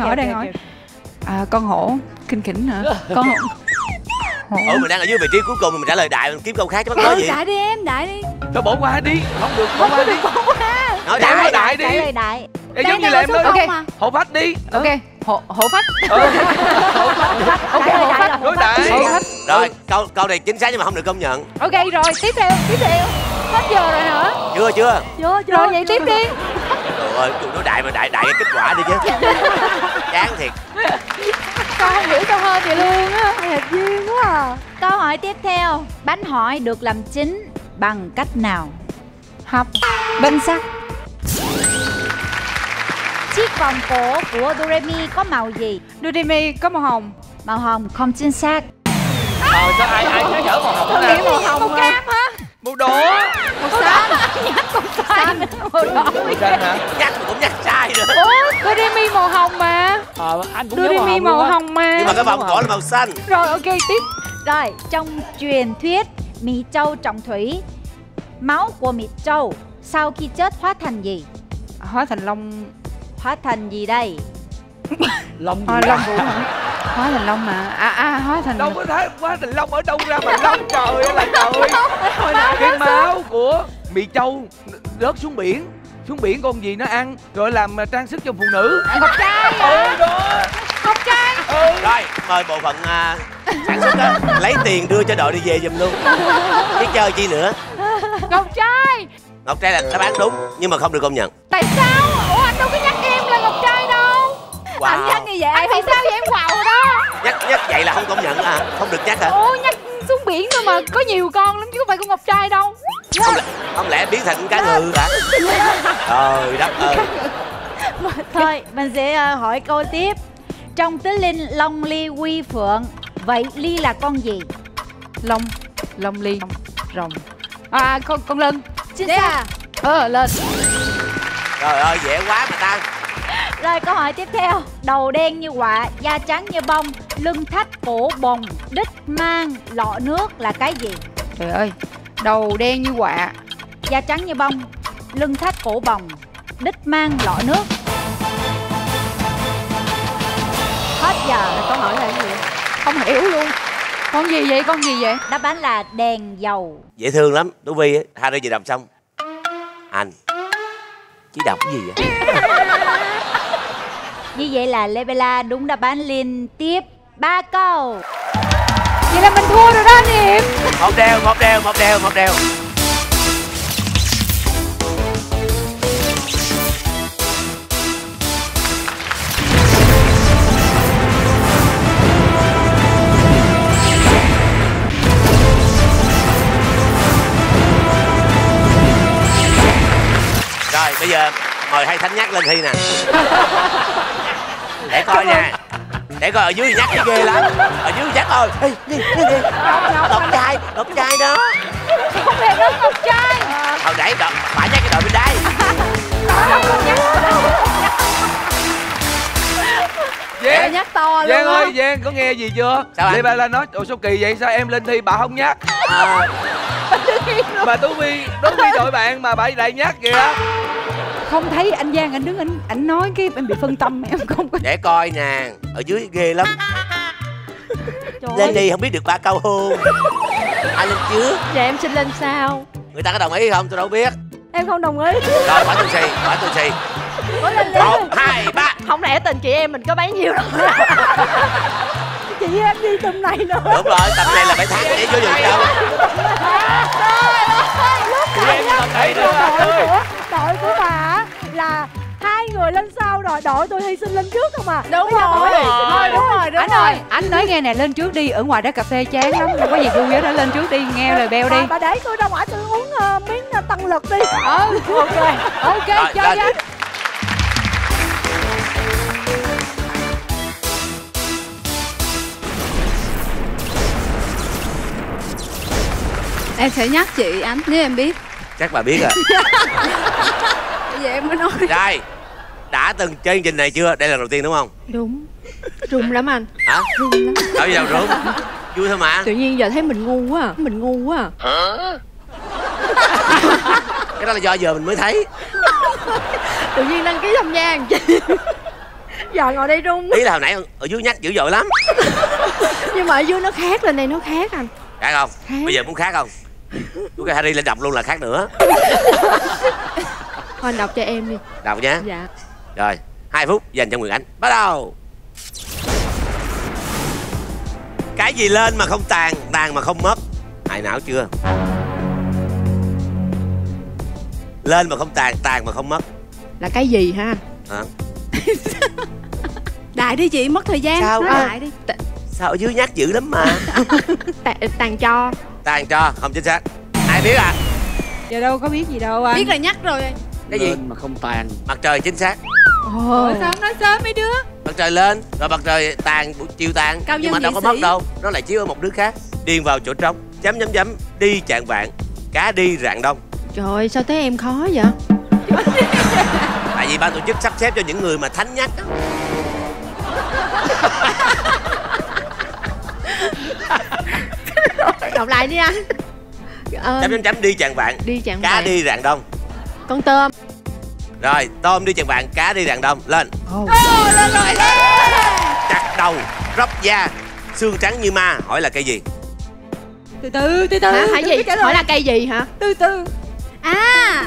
Con hổ khinh khỉnh hả? Con hổ. Ủa mình đang ở dưới vị trí cuối cùng mình trả lời đại, mình kiếm câu khác chứ mắc nói gì. Đại đi em, đại đi. Thôi bỏ qua đi. Không được, bỏ qua đi. Nói Trả lời đại. đại đi. Trả lời đại. Để giống như là em nói. Ok. Hổ phách đi. Ok. Hổ phách. Ok, Đối đại. Hổ phách. Rồi, câu này chính xác nhưng mà không được công nhận. Ok rồi, tiếp theo. Hết giờ rồi hả? Chưa. Rồi vậy tiếp đi. Trời ơi, nói đại mà đại cái kết quả đi chứ. Chán thiệt. Con không hiểu sao hơn vậy luôn á. Hiệp duyên quá à. Câu hỏi tiếp theo. Bánh hỏi được làm chín bằng cách nào? Hấp. Bên sắc. Chiếc vòng cổ của Doremi có màu gì? Doremi có màu hồng. Màu hồng không chính xác. Sao ai nhớ nhở màu hồng Con ra? nghĩ màu hồng. Màu cam hả? Màu đỏ. Màu xanh. Màu đỏ. Màu xanh hả? Nhắc mà cũng nhắc sai nữa. Ủa, Doremi màu hồng mà. Anh cũng nhớ Doremi màu luôn á. hồng mà. Nhưng mà cái vòng cổ là màu xanh. Rồi ok tiếp. Rồi, trong truyền thuyết Mị Châu trọng thủy, máu của Mị Châu sau khi chết hóa thành gì? Hóa thành long. Hóa thành gì đây? Long Long gì vũ hả? Hóa thành long mà. Hóa thành. Đâu có thấy quá thành long ở đâu ra mà long trời ơi là trời. Cái máu của Mị Châu rớt xuống biển. Xuống biển con gì nó ăn rồi làm trang sức cho phụ nữ. Ngọc trai hả? Đó. Ngọc trai. Rồi, mời bộ phận sản xuất á lấy tiền đưa cho đội đi về giùm luôn. Chứ chơi chi nữa. Ngọc trai. Ngọc trai là đáp án đúng nhưng mà không được công nhận. Tại sao? Ủa anh đâu có nhắc em là Ngọc trai đâu. Wow. Anh nhắc như vậy. Anh vì sao vậy em quạo rồi đó. Nhắc vậy là không công nhận à? Không được nhắc hả? Ủa nhắc xuống biển thôi mà có nhiều con lắm chứ không phải con Ngọc trai đâu. Không lẽ biến thành cá ngừ hả? Trời đất ơi. Thôi, mình sẽ hỏi câu tiếp. Trong tứ linh Long Ly Quy Phượng, vậy Ly là con gì? Long ly rồng. Con lân. Chính xác. Lên. Trời ơi dễ quá mà ta. Rồi, Rồi câu hỏi tiếp theo. Đầu đen như quạ, da trắng như bông, lưng thắt cổ bồng, đít mang lọ nước là cái gì? Trời ơi, đầu đen như quạ, Da trắng như bông, lưng thắt cổ bồng, đít mang lọ nước. Hết giờ. Câu hỏi là cái gì? không hiểu luôn. Con gì vậy, con gì vậy? Đáp án là đèn dầu. Dễ thương lắm. Tú Vi á, hai đứa vừa đọc xong. Anh chỉ đọc cái gì vậy? Như vậy là Lê Bella đúng đáp án liên tiếp 3 câu. Vậy là mình thua rồi đó anh Hiệp. Một đều. Rồi bây giờ mời hai thánh nhắc lên thi nè. Để coi nha. Để coi ở dưới nhắc cái ghê lắm. Ở dưới nhắc coi. Ngọc trai đó. Không hề có ngọc trai. Hồi nãy phải nhắc cái đội bên đây. Giang nhắc to luôn. Giang ơi, Giang có nghe gì chưa? Sao anh? Lê Ba La nói ồ sao kỳ vậy, sao em lên thi bà không nhắc? Bà Tú Vi đội bạn mà bà lại nhắc kìa. Không thấy anh Giang anh đứng anh nói cái em bị phân tâm, em không có. Để coi nè. Ở dưới ghê lắm. Lên đi không biết được 3 câu hôn. Ai lên trước? Dạ em xin lên sao? Người ta có đồng ý không? Tôi đâu biết. Em không đồng ý. Rồi quả tu xì. 1, 2, 3. Không lẽ tình chị em mình có bấy nhiêu đâu. Chị em đi tầm này nữa. Đúng rồi, tầm này là phải thắng để vô dụng đâu. Đội của bà là 2 người lên sau rồi, đội tôi hy sinh lên trước không à. Đúng rồi. Anh ơi, anh nói nghe nè, lên trước đi, ở ngoài đó cà phê chán lắm, không có gì vui hết, lên trước đi, nghe lời beo đi. Bà để tôi ra ngoài tôi uống miếng tăng lực đi. Ok, chơi với. Em sẽ nhắc chị Ánh nếu em biết. Chắc bà biết rồi. Vậy em mới nói. Rồi, đã từng chơi chương trình này chưa? Đây là lần đầu tiên đúng không? Đúng. Run lắm anh. Hả? Run lắm. Đâu giờ run? Vui thôi mà. Tự nhiên giờ thấy mình ngu quá à. Cái đó là do giờ mình mới thấy. Tự nhiên đăng ký tham gia chị. Giờ ngồi đây run. Ý là hồi nãy ở dưới nhắc dữ dội lắm. Nhưng mà ở dưới nó khác, lên đây nó khác anh. Khác không? Khác. Bây giờ muốn khác không? Chú cái Harry lên đọc luôn là khác nữa. Thôi anh đọc cho em đi. Đọc nhé. Dạ. Rồi, 2 phút dành cho Nguyễn Ánh. Bắt đầu. Cái gì lên mà không tàn, tàn mà không mất? Hại não chưa? Lên mà không tàn, tàn mà không mất. Là cái gì ha? Hả? Đại đi chị, mất thời gian. Sao? Nói đại đi. Sao ở dưới nhắc dữ lắm mà. Tàn cho. Tàn cho, không chính xác. Ai biết à? Giờ đâu có biết gì đâu anh. Biết là nhắc rồi. Cái gì? Lên mà không tàn. Mặt trời chính xác. Sao nói sớm mấy đứa. Mặt trời lên, rồi mặt trời tàn, chiều tàn. Cao Nhưng nhân mà đâu có nghệ mất sĩ. đâu. Nó lại chiếu ở một đứa khác. Điền vào chỗ trống. Chấm chấm chấm. Đi chạng vạn. Cá đi rạng đông. Trời ơi, sao thấy em khó vậy? Tại vì ban tổ chức sắp xếp cho những người mà thánh nhắc á. Đọc lại đi anh. Chấm chấm chấm đi chạng vạn. Đi chạng Cá vạn. đi rạng đông. Con tôm. Rồi, tôm đi chạng vạn, cá đi rạng đông. Lên. Lên rồi. Chặt đầu, róc da, xương trắng như ma. Hỏi là cây gì? Từ từ. Hả? Hỏi gì? Hỏi là cây gì hả? Từ. À.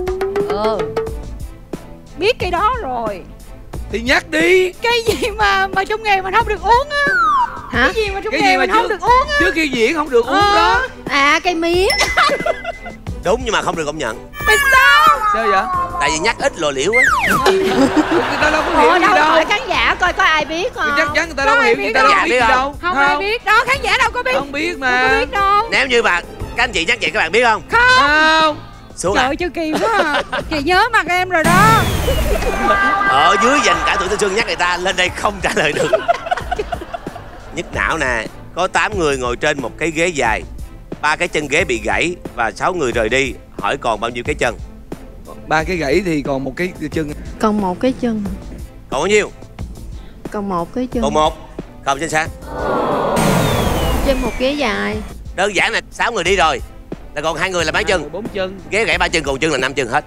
Biết cái đó rồi. Thì nhắc đi. Cái gì mà trong nghề mình không được uống á? Hả? Cái gì mà trong Cái nghề gì mà mình không được uống á? trước khi diễn không được uống đó. À, cây mía. Đúng nhưng mà không được công nhận. Tại sao? Sao vậy? Tại vì nhắc ít lộ liễu á. Người ta đâu có hiểu gì đâu đâu. hỏi khán giả coi có ai biết không? Chắc chắn người ta đâu hiểu, người ta đâu Khán giả biết biết gì không? đâu. Không ai biết. Đó, khán giả đâu có biết. Không biết Không mà. có biết đâu. Nếu như các anh chị nhắc vậy các bạn biết không? Không. Xuống Trời à. ơi, chưa kỳ quá à. Chị nhớ mặt em rồi đó. Ở dưới dành cả tuổi thanh xuân nhắc người ta, lên đây không trả lời được. Nhức não nè. Có 8 người ngồi trên một cái ghế dài, 3 cái chân ghế bị gãy và 6 người rời đi. Hỏi còn bao nhiêu cái chân? 3 cái gãy thì còn 1 cái chân. Còn 1 cái chân. Còn Còn bao nhiêu? Còn 1 cái chân. Còn 1. Không chính xác. Trên một ghế dài. Đơn giản là 6 người đi rồi, là còn 2 người là mấy chân? 4 chân. Ghế gãy 3 chân, còn chân là 5 chân hết.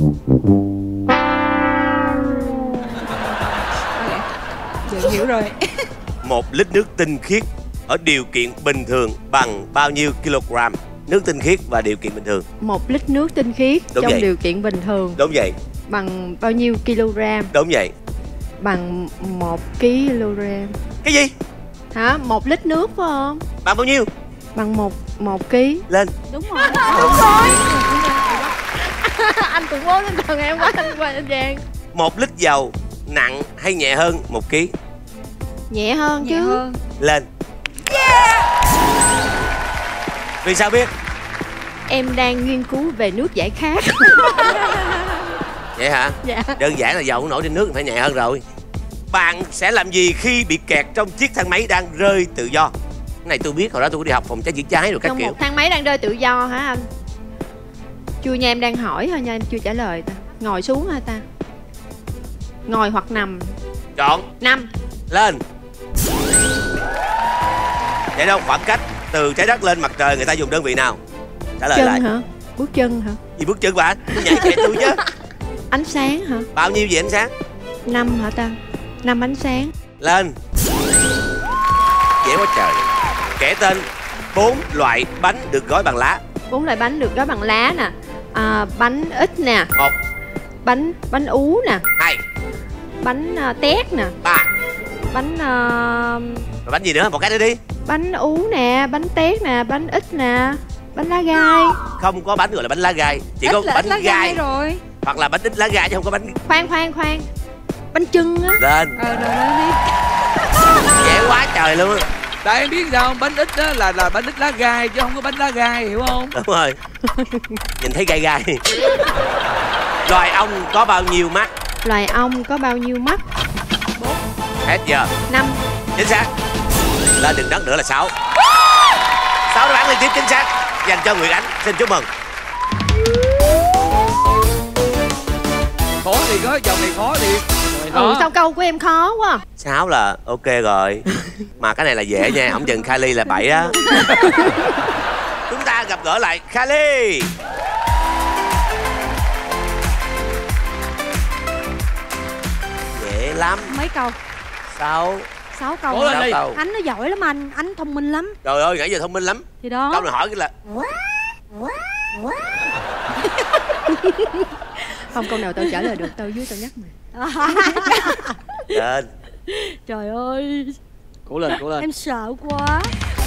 Chị hiểu rồi. 1 lít nước tinh khiết ở điều kiện bình thường bằng bao nhiêu kg? Nước tinh khiết và điều kiện bình thường. 1 lít nước tinh khiết Đúng trong vậy. điều kiện bình thường Đúng vậy. bằng bao nhiêu kg? Đúng vậy. Bằng 1 kg. Cái gì? Hả? 1 lít nước phải không? Bằng bao nhiêu? Bằng 1 kg. Lên. Đúng rồi. Đúng rồi. Anh tụi bố lên thần em quá anh qua anh Giang. 1 lít dầu nặng hay nhẹ hơn 1 kg? Nhẹ hơn chứ. Lên. Vì sao biết? Em đang nghiên cứu về nước giải khát. Vậy hả? Dạ. Đơn giản là dầu nổi trên nước phải nhẹ hơn rồi. Bạn sẽ làm gì khi bị kẹt trong chiếc thang máy đang rơi tự do? Cái này tôi biết, hồi đó tôi có đi học phòng cháy chữa cháy rồi các Trong kiểu. một thang máy đang rơi tự do hả anh? Chưa nha, em đang hỏi thôi nha, em chưa trả lời ta. Ngồi xuống hả ta? Ngồi hoặc nằm? Chọn. 5. Lên. Vậy đâu, khoảng cách từ trái đất lên mặt trời người ta dùng đơn vị nào? Trả lời Chân lại. hả? Bước chân hả? Gì bước chân bạn? Tôi nhảy kệ tôi chứ. Ánh sáng hả? Bao nhiêu về ánh sáng? 5 hả ta? 5 ánh sáng. Lên. Dễ quá trời. Kể tên 4 loại bánh được gói bằng lá. 4 loại bánh được gói bằng lá nè. Bánh ít nè. 1. Bánh ú nè. 2. Bánh tét nè. 3. Bánh Rồi bánh gì nữa? Một cái nữa đi. bánh ú nè, bánh tét nè, bánh ít nè, bánh lá gai. Không có bánh gọi là bánh lá gai. Chỉ có bánh lá gai rồi. hoặc là bánh ít lá gai chứ không có bánh. Khoan. Bánh chưng á. Lên. Rồi lên đi. Dễ quá trời luôn. Tại em biết sao không? Bánh ít đó là bánh ít lá gai chứ không có bánh lá gai, hiểu không? Đúng rồi. Nhìn thấy gai gai. Loài ong có bao nhiêu mắt? Loài ong có bao nhiêu mắt? Hết giờ. 5. Chính xác. Lên đừng đất nữa là 6. 6 đáp án liên tiếp chính xác dành cho Nguyệt Ánh. Xin chúc mừng. Khó thì có, dòng này khó thiệt. Sao câu của em khó quá. 6 là ok rồi. Mà cái này là dễ nha, không chừng Kylie là 7 đó. Chúng ta gặp gỡ lại Kylie. Dễ lắm. Mấy câu? 6. 6 câu. Cố lên đi. Anh nó giỏi lắm anh thông minh lắm. Trời ơi, nãy giờ thông minh lắm. Thì đó. Câu này hỏi cái là Không, câu nào tao trả lời được tao dưới tao nhắc mày. lên. Trời ơi, Cố lên. em sợ quá.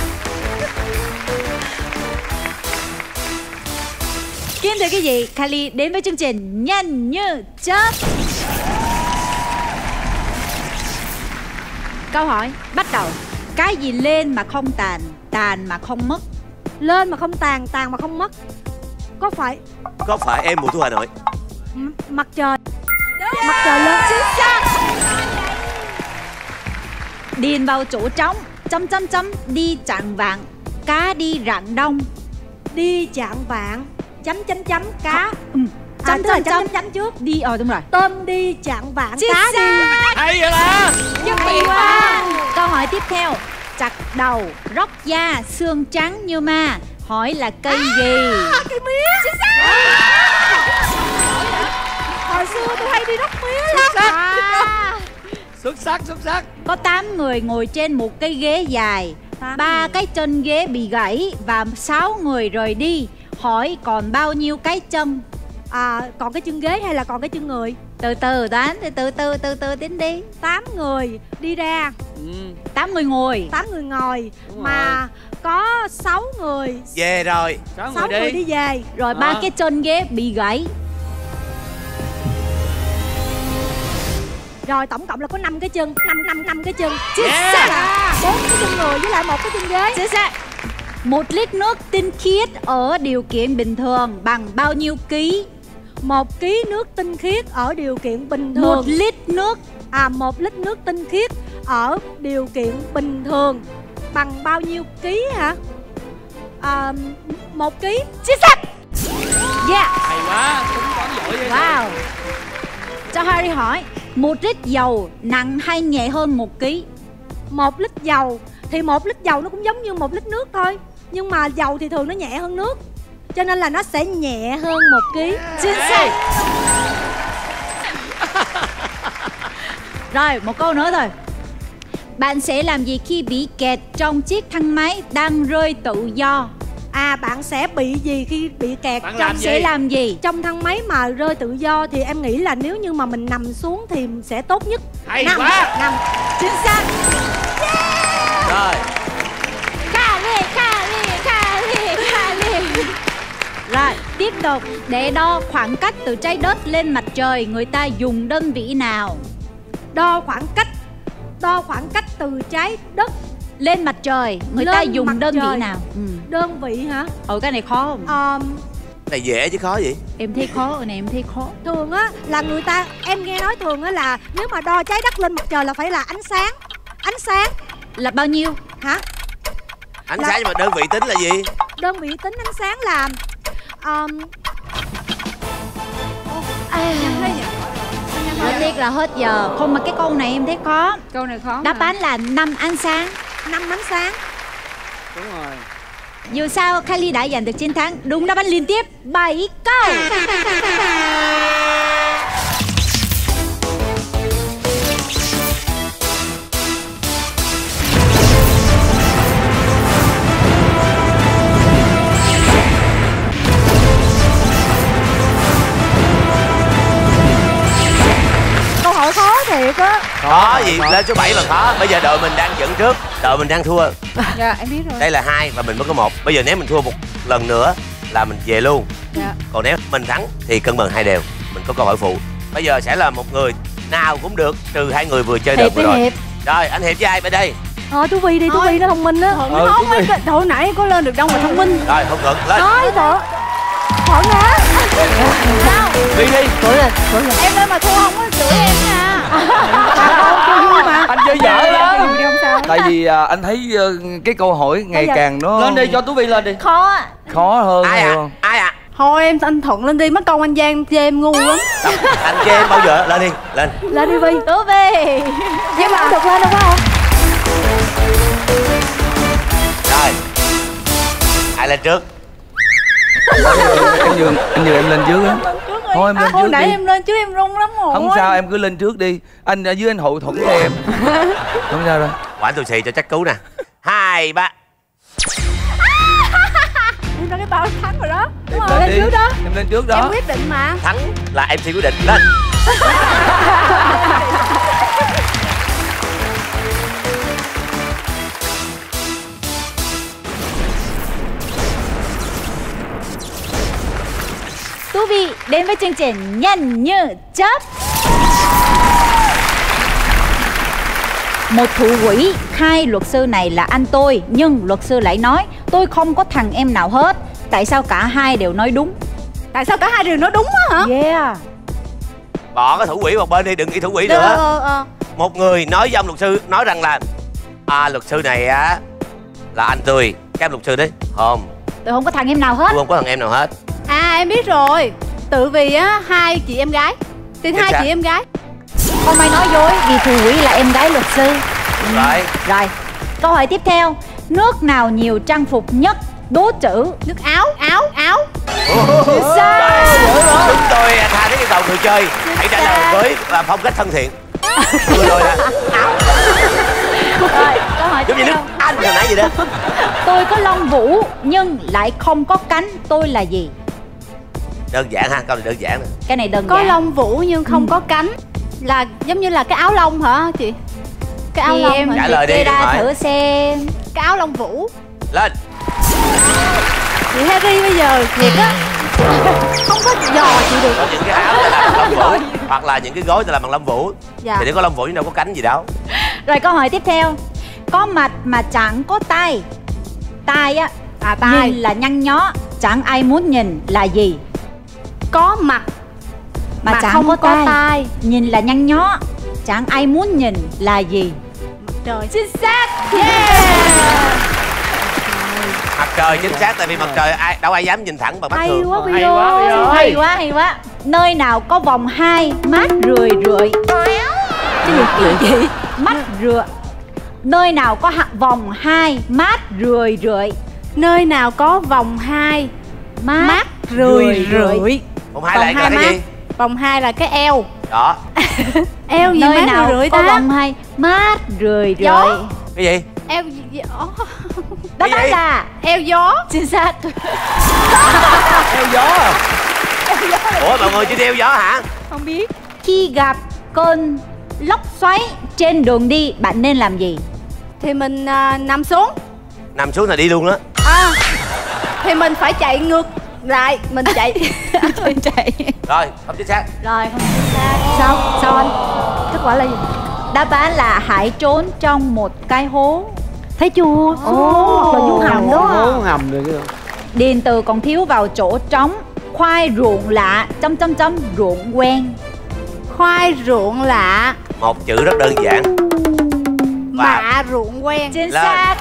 Kính thưa quý vị, Kylie đến với chương trình Nhanh Như Chớp. Câu hỏi bắt đầu. Cái gì lên mà không tàn, tàn mà không mất? Lên mà không tàn, tàn mà không mất. Có phải em mùa thu Hà Nội? mặt trời. Mặt trời lên. Chính xác. Điền vào chỗ trống. Chấm đi chạng vạng, cá đi rạng đông. Đi chạng vạng. Chấm cá. Chấm trước. Đi đúng rồi. Tôm đi chạng vạng. Chính Cá xác. đi. Hay vậy là. Hay quá. Câu hỏi tiếp theo. Chặt đầu, róc da, xương trắng như ma. Hỏi là cây gì? Cây mía. Chính xác. Hồi xưa tôi hay đi róc mía lắm. Xuất sắc. Có 8 người ngồi trên một cái ghế dài. 3 cái chân ghế bị gãy và 6 người rời đi. Hỏi còn bao nhiêu cái chân? Còn cái chân ghế hay là còn cái chân người? Từ từ đoán, từ từ tính đi. 8 người đi ra. 8 người ngồi. 8 người ngồi. Đúng mà rồi. có 6 người. Về rồi. 6 người đi về. Rồi 3 cái chân ghế bị gãy. Rồi tổng cộng là có 5 cái chân. 5 cái chân. Chính xác. 4 cái chân người với lại 1 cái chân ghế. Chính xác. 1 lít nước tinh khiết ở điều kiện bình thường bằng bao nhiêu ký? 1 ký nước tinh khiết ở điều kiện bình thường. 1 lít nước. 1 lít nước tinh khiết ở điều kiện bình thường bằng bao nhiêu ký hả? 1 ký. Chính xác. Yeah. Hay quá. Tính toán giỏi vậy. Wow. Cho Harry hỏi, 1 lít dầu nặng hay nhẹ hơn 1 ký? 1 lít dầu thì 1 lít dầu nó cũng giống như 1 lít nước thôi, nhưng mà dầu thì thường nó nhẹ hơn nước, cho nên là nó sẽ nhẹ hơn 1 ký. Chính xác. Rồi, một câu nữa thôi. Bạn sẽ làm gì khi bị kẹt trong chiếc thang máy đang rơi tự do? Bạn sẽ bị gì khi bị kẹt Bạn sẽ làm gì? Trong thang máy mà rơi tự do thì em nghĩ là nếu như mà mình nằm xuống thì sẽ tốt nhất. Hay quá. Nằm. Chính xác. Rồi. Kha Ly. Rồi, tiếp tục. Để đo khoảng cách từ trái đất lên mặt trời, người ta dùng đơn vị nào? Đo khoảng cách từ trái đất lên mặt trời, người ta dùng đơn vị nào? Đơn vị hả? Cái này khó không? Này dễ chứ khó gì? Em thấy khó, cái này em thấy khó. Thường á là người ta, em nghe nói thường á là nếu mà đo trái đất lên mặt trời là phải là ánh sáng. Ánh sáng là bao nhiêu? Hả? Ánh sáng nhưng mà đơn vị tính là gì? Đơn vị tính ánh sáng là Rất tiếc là hết giờ. Không, mà cái câu này em thấy khó. Câu này khó. Đáp án là 5 ánh sáng. 5 ánh sáng. Đúng rồi. Dù sao Kylie đã giành được chiến thắng. Đúng đáp án liên tiếp 7 câu. Câu hỏi khó thiệt á. Khó gì? Lên số 7 mà khó. Bây giờ đội mình đang dẫn trước, đội mình đang thua. Dạ em biết rồi. Đây là 2 và mình mới có 1. Bây giờ nếu mình thua một lần nữa là mình về luôn. Dạ. Còn nếu mình thắng thì cân bằng 2 đều. Mình có câu hỏi phụ. Bây giờ sẽ là một người nào cũng được, trừ 2 người vừa chơi được vừa rồi. Rồi, anh Hiệp với ai bên đây? Tú Vi đi, Tú Vi nó thông minh á. Hồi nãy có lên được đâu mà thông minh. Rồi, không cần, lên. Nói thôi. Thuận hả? Sao? Đi đi. Em lên mà thua không có chửi em nha. Chơi vui mà. Anh chơi dở lắm. Tại vì anh thấy cái câu hỏi ngày càng nó Lên đi, cho Tú Vi lên đi. Khó á. khó hơn. Ai hiểu à? không? Thôi em, anh Thuận lên đi, mất công anh Giang chê em ngu lắm. Anh chê em bao giờ? Lên đi, lên. Lên đi Vi. Tú Vi. Nhưng mà được lên đâu phải không? Rồi. Ai lên trước? Anh nhường em lên trước á. Thôi em lên trước Nãy đi. em lên trước em run lắm rồi. Không sao, em cứ lên trước đi. Anh ở dưới anh hậu thuẫn cho em. Không sao đâu. Quản tôi xì cho chắc cứu nè. 2, 3. Em nói cái bao thắng rồi đó. Đúng rồi, Lên lên đi. trước đó. Em lên trước Em đó. quyết định mà. Thắng là MC quyết định. Lên. Tú Vi đến với chương trình Nhanh Như Chớp. Một thủ quỹ, 2 luật sư này là anh tôi, nhưng luật sư lại nói tôi không có thằng em nào hết. Tại sao cả hai đều nói đúng? Tại sao cả hai đều nói đúng á hả? Yeah. Bỏ cái thủ quỹ một bên đi, đừng nghĩ thủ quỹ nữa. Một người nói với ông luật sư, nói rằng là luật sư này á là anh tôi. Các luật sư đấy. Không, Tôi không có thằng em nào hết. tôi không có thằng em nào hết. Em biết rồi. Tự vì á 2 chị em gái. Thì 2 chị em gái. Không ai nói dối vì thủ quỹ là em gái luật sư. Rồi. Rồi, câu hỏi tiếp theo. Nước nào nhiều trang phục nhất? Đố chữ. Nước áo. Sao? Chúng tôi tha thiết yêu cầu người chơi hãy trả lời với phong cách thân thiện. Vừa rồi nè. Rồi, câu hỏi tiếp Giống như nước theo. Anh hồi nãy gì đó. Tôi có lông vũ nhưng lại không có cánh. Tôi là gì? Đơn giản ha, câu này đơn giản nè. Cái này đơn Có giản. lông vũ nhưng không có cánh. Là giống như là cái áo lông hả chị? Cái ao Thì lông em hả? Trả lời đi, kê ra Điện thoại. thử xem. Cái áo lông vũ. Lên. Chị Harry bây giờ thiệt á. Không có dò chị được. Có những cái áo là làm bằng lông vũ, hoặc là những cái gối là làm bằng lông vũ. Dạ. Thì nếu có lông vũ nhưng đâu có cánh gì đâu. Rồi câu hỏi tiếp theo. Có mặt mà chẳng có tai. Tai á, Tai. nhìn là nhăn nhó, chẳng ai muốn nhìn là gì? Có mặt Mà chẳng không có có tai. tai. Nhìn là nhăn nhó, chẳng ai muốn nhìn là gì? Trời. Chính xác. Yeah. Mặt trời chính xác, tại vì mặt trời đâu ai dám nhìn thẳng bằng mắt Hay thường. quá Vi Hay quá, ơi. Vi ơi. Hay quá. Nơi nào có vòng 2 mát rười rượi? Chị Mắt rượi. Nơi nào có vòng 2 mát rười rượi. Nơi nào có vòng 2 Mát rười rượi. Vòng 2 lại hai cái gì? Vòng 2 là cái eo. Đó. Eo gì nơi mát nào rượi có ta? vòng 2 mát rười Gió. rượi. Cái gì? Eo gì? Đáp Cái án gì? là Eo gió. chính xác. Theo gió à? Ủa mọi người chỉ đeo gió hả? Không biết. Khi gặp cơn lốc xoáy trên đường đi, bạn nên làm gì? Thì mình nằm xuống. Nằm xuống là đi luôn đó. Thì mình phải chạy ngược lại. Mình chạy. Chạy. Rồi, không chính xác. Rồi, không chính xác. Sao anh? Kết quả là gì? Đáp án là hãy trốn trong một cái hố. Thấy chưa? Là du hầm đó. Hố ngầm rồi chứ. Điền từ còn thiếu vào chỗ trống. Khoai ruộng lạ ruộng quen. Khoai ruộng lạ. Một chữ rất đơn giản. Mạ ruộng quen. Chính Lên. xác.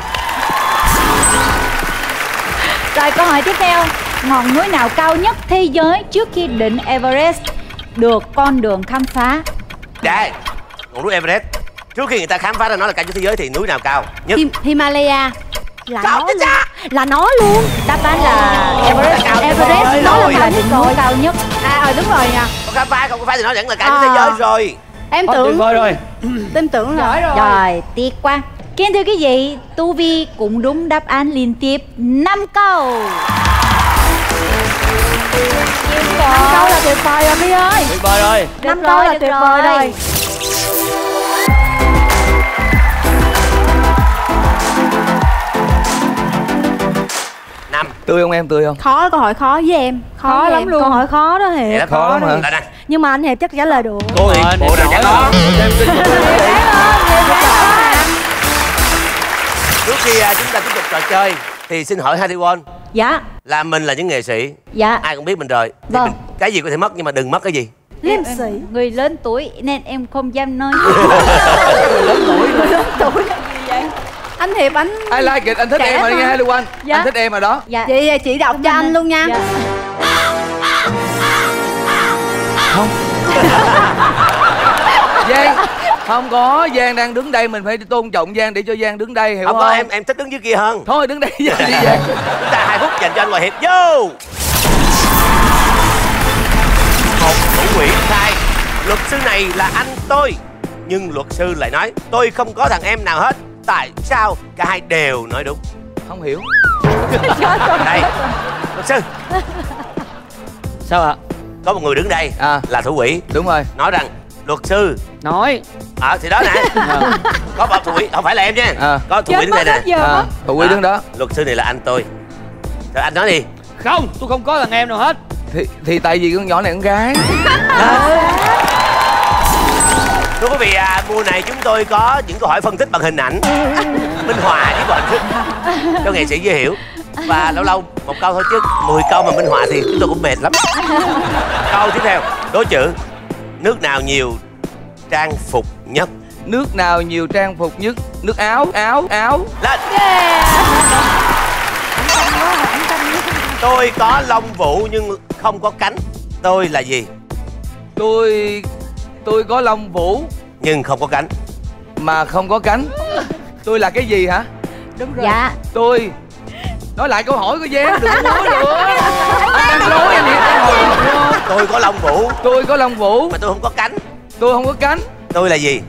Rồi câu hỏi tiếp theo. Ngọn núi nào cao nhất thế giới trước khi đỉnh Everest được con đường khám phá? Đây, ngọn núi Everest. Trước khi người ta khám phá ra nó là cao nhất thế giới thì núi nào cao nhất? Himalaya. Là Cao nó chứ luôn. cha. Là nó luôn. Đáp án là Everest. Cao nhất Everest thế nó giới là rồi. đỉnh núi cao nhất. Đúng rồi nha. Có khám phá không có phá thì nó vẫn là cao nhất thế giới rồi. Em Tuyệt tưởng vời rồi. tin tưởng là Rồi, tiếc quá. Kính thưa quý vị, Tu Vi cũng đúng đáp án liên tiếp 5 câu. 5 câu là tuyệt vời rồi My ơi. Tuyệt vời rồi. 5 câu là tuyệt vời rồi. Năm. Tươi không em, tươi không? khó, câu hỏi khó với em. Khó với lắm em. luôn. Câu hỏi khó đó Vậy Hiệp. đó, Khó lắm hả? Lại nè. Nhưng mà anh Hiệp chắc trả lời được. Cô thì bộ nào chẳng có. Trước khi chúng ta tiếp tục trò chơi thì xin hỏi Hariwon Dạ, là mình là những nghệ sĩ, dạ. ai cũng biết mình rồi. Thì Vâng. cái gì có thể mất nhưng mà đừng mất cái gì. Liêm sĩ. Người lớn tuổi nên em không dám nói. Anh Hiệp anh I like it, anh thích Trẻ em mà thôi. nghe Hariwan. Dạ. Anh thích em mà đó. Dạ. Vậy chị đọc cho anh luôn nha. Dạ. Không. Giang, không có, Giang đang đứng đây, mình phải tôn trọng Giang để cho Giang đứng đây, hiểu Không không? có, em thích đứng dưới kia hơn. Thôi đứng đây đi Giang. Chúng ta 2 phút dành cho anh Hoài Hiệp. Vô. Một thủ quỹ khai luật sư này là anh tôi, nhưng luật sư lại nói tôi không có thằng em nào hết. Tại sao cả hai đều nói đúng? Không hiểu. Đây, luật sư, Sao ạ? có một người đứng đây là thủ quỹ Đúng rồi. nói rằng luật sư Nói. thì đó nè. Có một thủ quỹ, không phải là em nha. Có thủ quỹ đứng đây nè. Thủ quỹ đứng đó. Luật sư này là anh tôi. Rồi anh nói đi. Không, tôi không có thằng em nào hết. Thì tại vì con nhỏ này con gái. Thưa quý vị, mùa này chúng tôi có những câu hỏi phân tích bằng hình ảnh, minh họa với bằng hình thức cho nghệ sĩ dễ hiểu. Và lâu lâu một câu thôi chứ 10 câu mà minh họa thì chúng tôi cũng mệt lắm. Câu tiếp theo, đố chữ. Nước nào nhiều trang phục nhất? Nước nào nhiều trang phục nhất? Nước áo, áo, áo. Lên. Tôi có lông vũ nhưng không có cánh. Tôi là gì? Tôi có lông vũ Nhưng không có cánh. mà không có cánh. Tôi là cái gì hả? Đúng rồi. Dạ. Tôi nói lại câu hỏi của Giang, đừng có nói nữa. Anh đang nói anh Hiệp đang hỏi. Tôi có lông vũ Tôi có lông vũ mà tôi không có cánh. tôi không có cánh. Tôi là gì?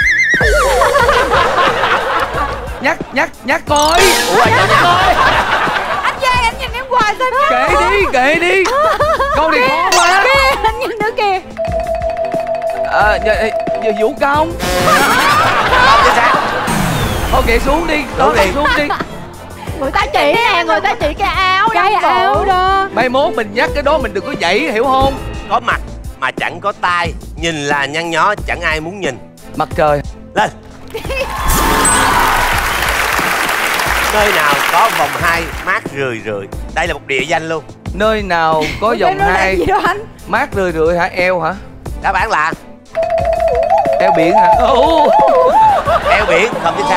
Nhắc coi. Ủa anh nhắc coi. Anh Giang, anh nhìn em hoài sao đó. Kệ đi. Câu này khó quá. Anh nhìn nữa kìa. Vũ công. Chính xác. Thôi kệ xuống đi. Xuống đi. Xuống đi. Người ta chỉ nè, người ta chỉ cái áo. Cái áo đó. Mai mốt mình nhắc cái đó mình đừng có dậy, hiểu không? Có mặt mà chẳng có tai, nhìn là nhăn nhó chẳng ai muốn nhìn. Mặt trời. Lên. Nơi nào có vòng 2 mát rười rượi? Đây là một địa danh luôn. Nơi nào có vòng Nó làm 2 gì đâu anh? mát rười rượi hả? Eo hả? Đáp án là Eo biển hả? eo biển, không chính xác.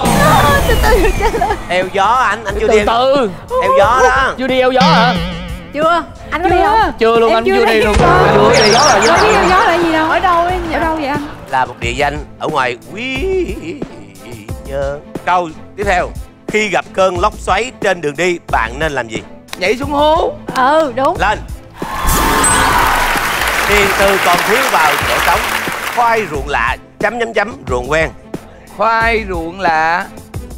Eo gió anh chưa đi. Từ Eo gió đó. chưa đi eo gió hả? Chưa. Anh có đi không? Chưa luôn, anh chưa đi luôn. Chưa đi. Gió là gì đâu? Ở đâu em? Ở đâu vậy anh? là một địa danh ở ngoài Quy Nhơn. Câu tiếp theo, khi gặp cơn lốc xoáy trên đường đi, bạn nên làm gì? Nhảy xuống hố. Ừ đúng. Lên. Tiền từ còn thiếu vào chỗ trống. Khoai ruộng lạ ruộng quen. Khoai ruộng lạ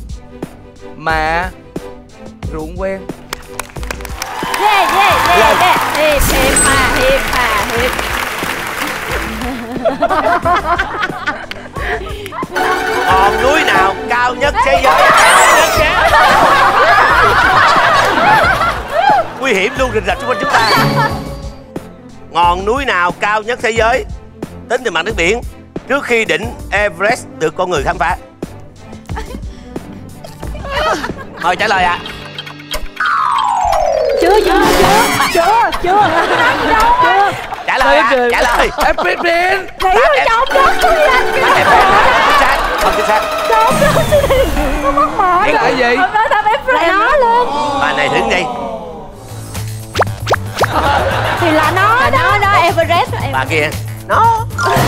mà ruộng quen. Yeah yeah yeah yeah. Hiệp hiệp mà hiệp mà hiệp. Ngọn núi nào cao nhất thế giới? Nguy hiểm luôn rình rập xung quanh chúng ta. Ngọn núi nào cao nhất thế giới tính từ mặt nước biển trước khi đỉnh Everest được con người khám phá? Thôi trả lời ạ. Chưa. Trả lời ạ. Trả lời. Everest. Nghĩ rồi chồng đó. Không chính xác. Nó mất mỏi. Là gì? Hôm đó tao Everest nó luôn. Bà này đứng đi. Thì là nó đó Everest. Bà kia. Nó.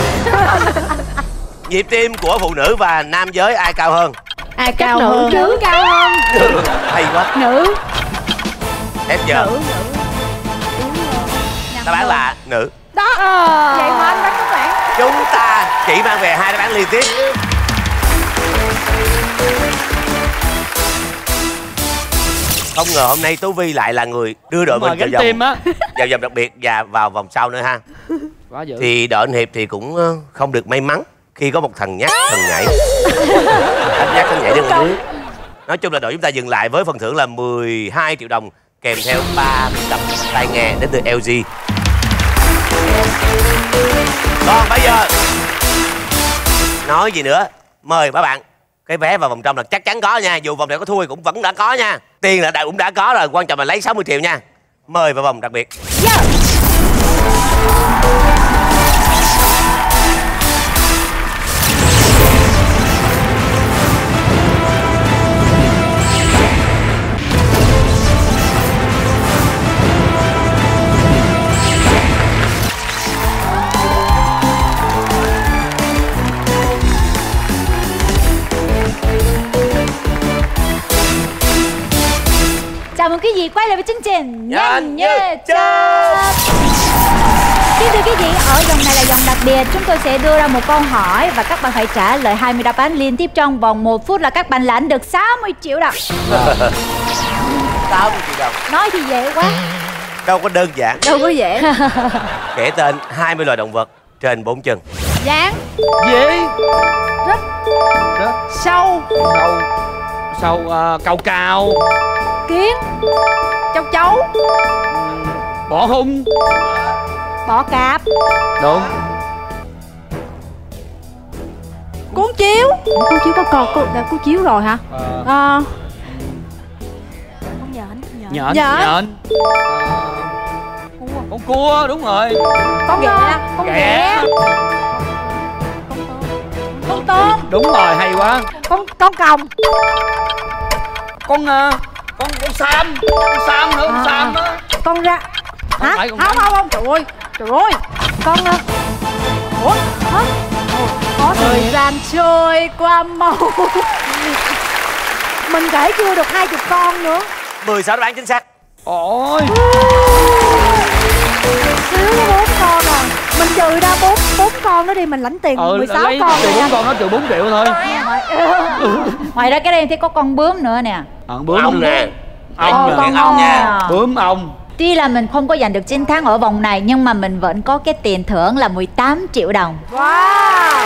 Nhịp tim của phụ nữ và nam giới ai cao hơn? Ai cao hơn? Nữ cao hơn. Hay quá. Nữ. Hết giờ. Đáp án là nữ. Đó. Vậy mà anh đánh các bạn. Chúng ta chỉ mang về 2 đáp án liên tiếp. Không ngờ hôm nay Tố Vi lại là người đưa đội mình vào vòng đặc biệt và vào vòng sau nữa ha. Quá dữ. Thì đội anh Hiệp thì cũng không được may mắn khi có một thằng nhát thằng nhảy. Thằng nhát thằng nhảy đi một đứa. Nói chung là đội chúng ta dừng lại với phần thưởng là 12 triệu đồng kèm theo 3 cặp tai nghe đến từ LG. Còn bây giờ nói gì nữa, mời các bạn. Cái vé vào vòng trong là chắc chắn có nha. Dù vòng này có thua thì cũng vẫn đã có nha. Tiền là cũng đã có rồi, quan trọng là lấy 60 triệu nha. Mời vào vòng đặc biệt. Yeah. Chào mừng quý vị quay lại với chương trình Nhanh như chớp. Kính thưa quý vị, ở vòng này là vòng đặc biệt. Chúng tôi sẽ đưa ra một câu hỏi và các bạn phải trả lời 20 đáp án liên tiếp trong vòng 1 phút là các bạn lãnh được 60 triệu đồng. 60 triệu đồng. Nói thì dễ quá. Đâu có đơn giản. Đâu có dễ. Kể tên 20 loài động vật trên 4 chân. Gián. Gì? Sâu. Sâu. Cào cào. Kiến. Châu chấu. Bọ hung. Bọ cạp. Đúng. Cuốn chiếu. Cuốn chiếu có cuốn chiếu rồi hả? Con nhện. Nhện. Con cua đúng rồi. Con ghẹ. Con ghẹ. Con tôm. Đúng rồi, hay quá. Con còng. Con sam. Con sam nữa, con sam đó. Con ra. Hả? Phải con Không. Trời ơi. Con ủa hả? Có thời gian trôi qua mau. Mình kể chưa được 20 con nữa. 16 đáp án chính xác. Ôi. Xíu có 4 con rồi. Mình trừ ra 4 con đó đi, mình lãnh tiền 16 con. Trừ 4 con nó trừ 4 triệu thôi. Ngoài ra cái đây thì có con bướm nữa nè. Bướm Ong nè. Con ong nha. Bướm ong. Tuy là mình không có giành được chiến thắng ở vòng này nhưng mà mình vẫn có cái tiền thưởng là 18 triệu đồng. Wow.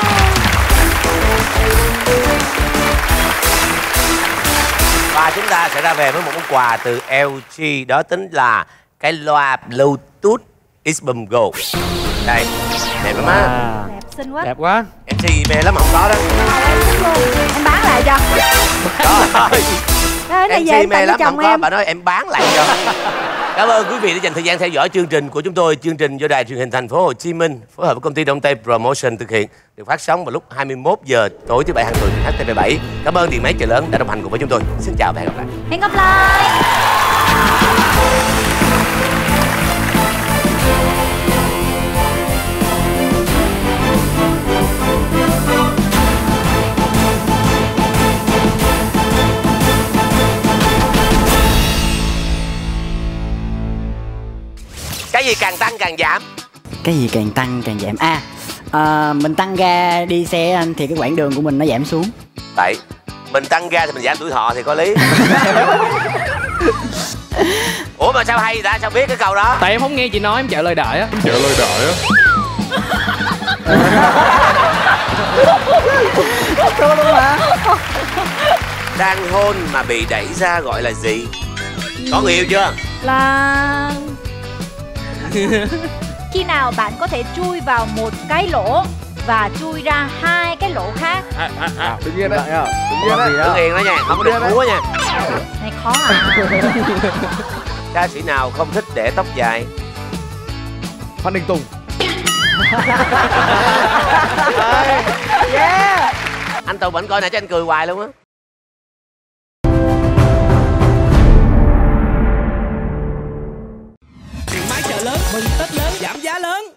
Và chúng ta sẽ ra về với một món quà từ LG, đó tính là cái loa Bluetooth Xboom Go. Đây, đẹp lắm á. Đẹp xinh quá. Đẹp quá. LG về lắm không có đó. Em bán lại cho. Đó rồi. Cái này về LG em mê tặng lắm cho không chồng có, em. bà nói em bán lại cho. Cảm ơn quý vị đã dành thời gian theo dõi chương trình của chúng tôi. Chương trình do Đài Truyền hình Thành phố Hồ Chí Minh phối hợp với công ty Đông Tây Promotion thực hiện, được phát sóng vào lúc 21 giờ tối thứ Bảy hàng tuần trên HTV7. Cảm ơn điện máy chợ lớn đã đồng hành cùng với chúng tôi. Xin chào và hẹn gặp lại. Hẹn gặp lại. gì càng tăng càng giảm? Cái gì càng tăng càng giảm? Mình tăng ga đi xe anh thì cái quãng đường của mình nó giảm xuống. Vậy mình tăng ga thì mình giảm tuổi thọ thì có lý. Ủa mà sao hay ta, sao biết cái câu đó? Tại em không nghe chị nói, em chờ lời đợi á. Đang hôn mà bị đẩy ra gọi là gì? Có người yêu chưa? Là Khi nào bạn có thể chui vào một cái lỗ và chui ra hai cái lỗ khác? Đừng yên đấy. Đừng yên đó nha, không có được múa nha. Này khó à. Ca sĩ nào không thích để tóc dài? Phan Đình Tùng. Anh Tùng ảnh coi nãy cho anh cười hoài luôn á. Điện máy chợ lớn, mừng Tết lớn, giảm giá lớn.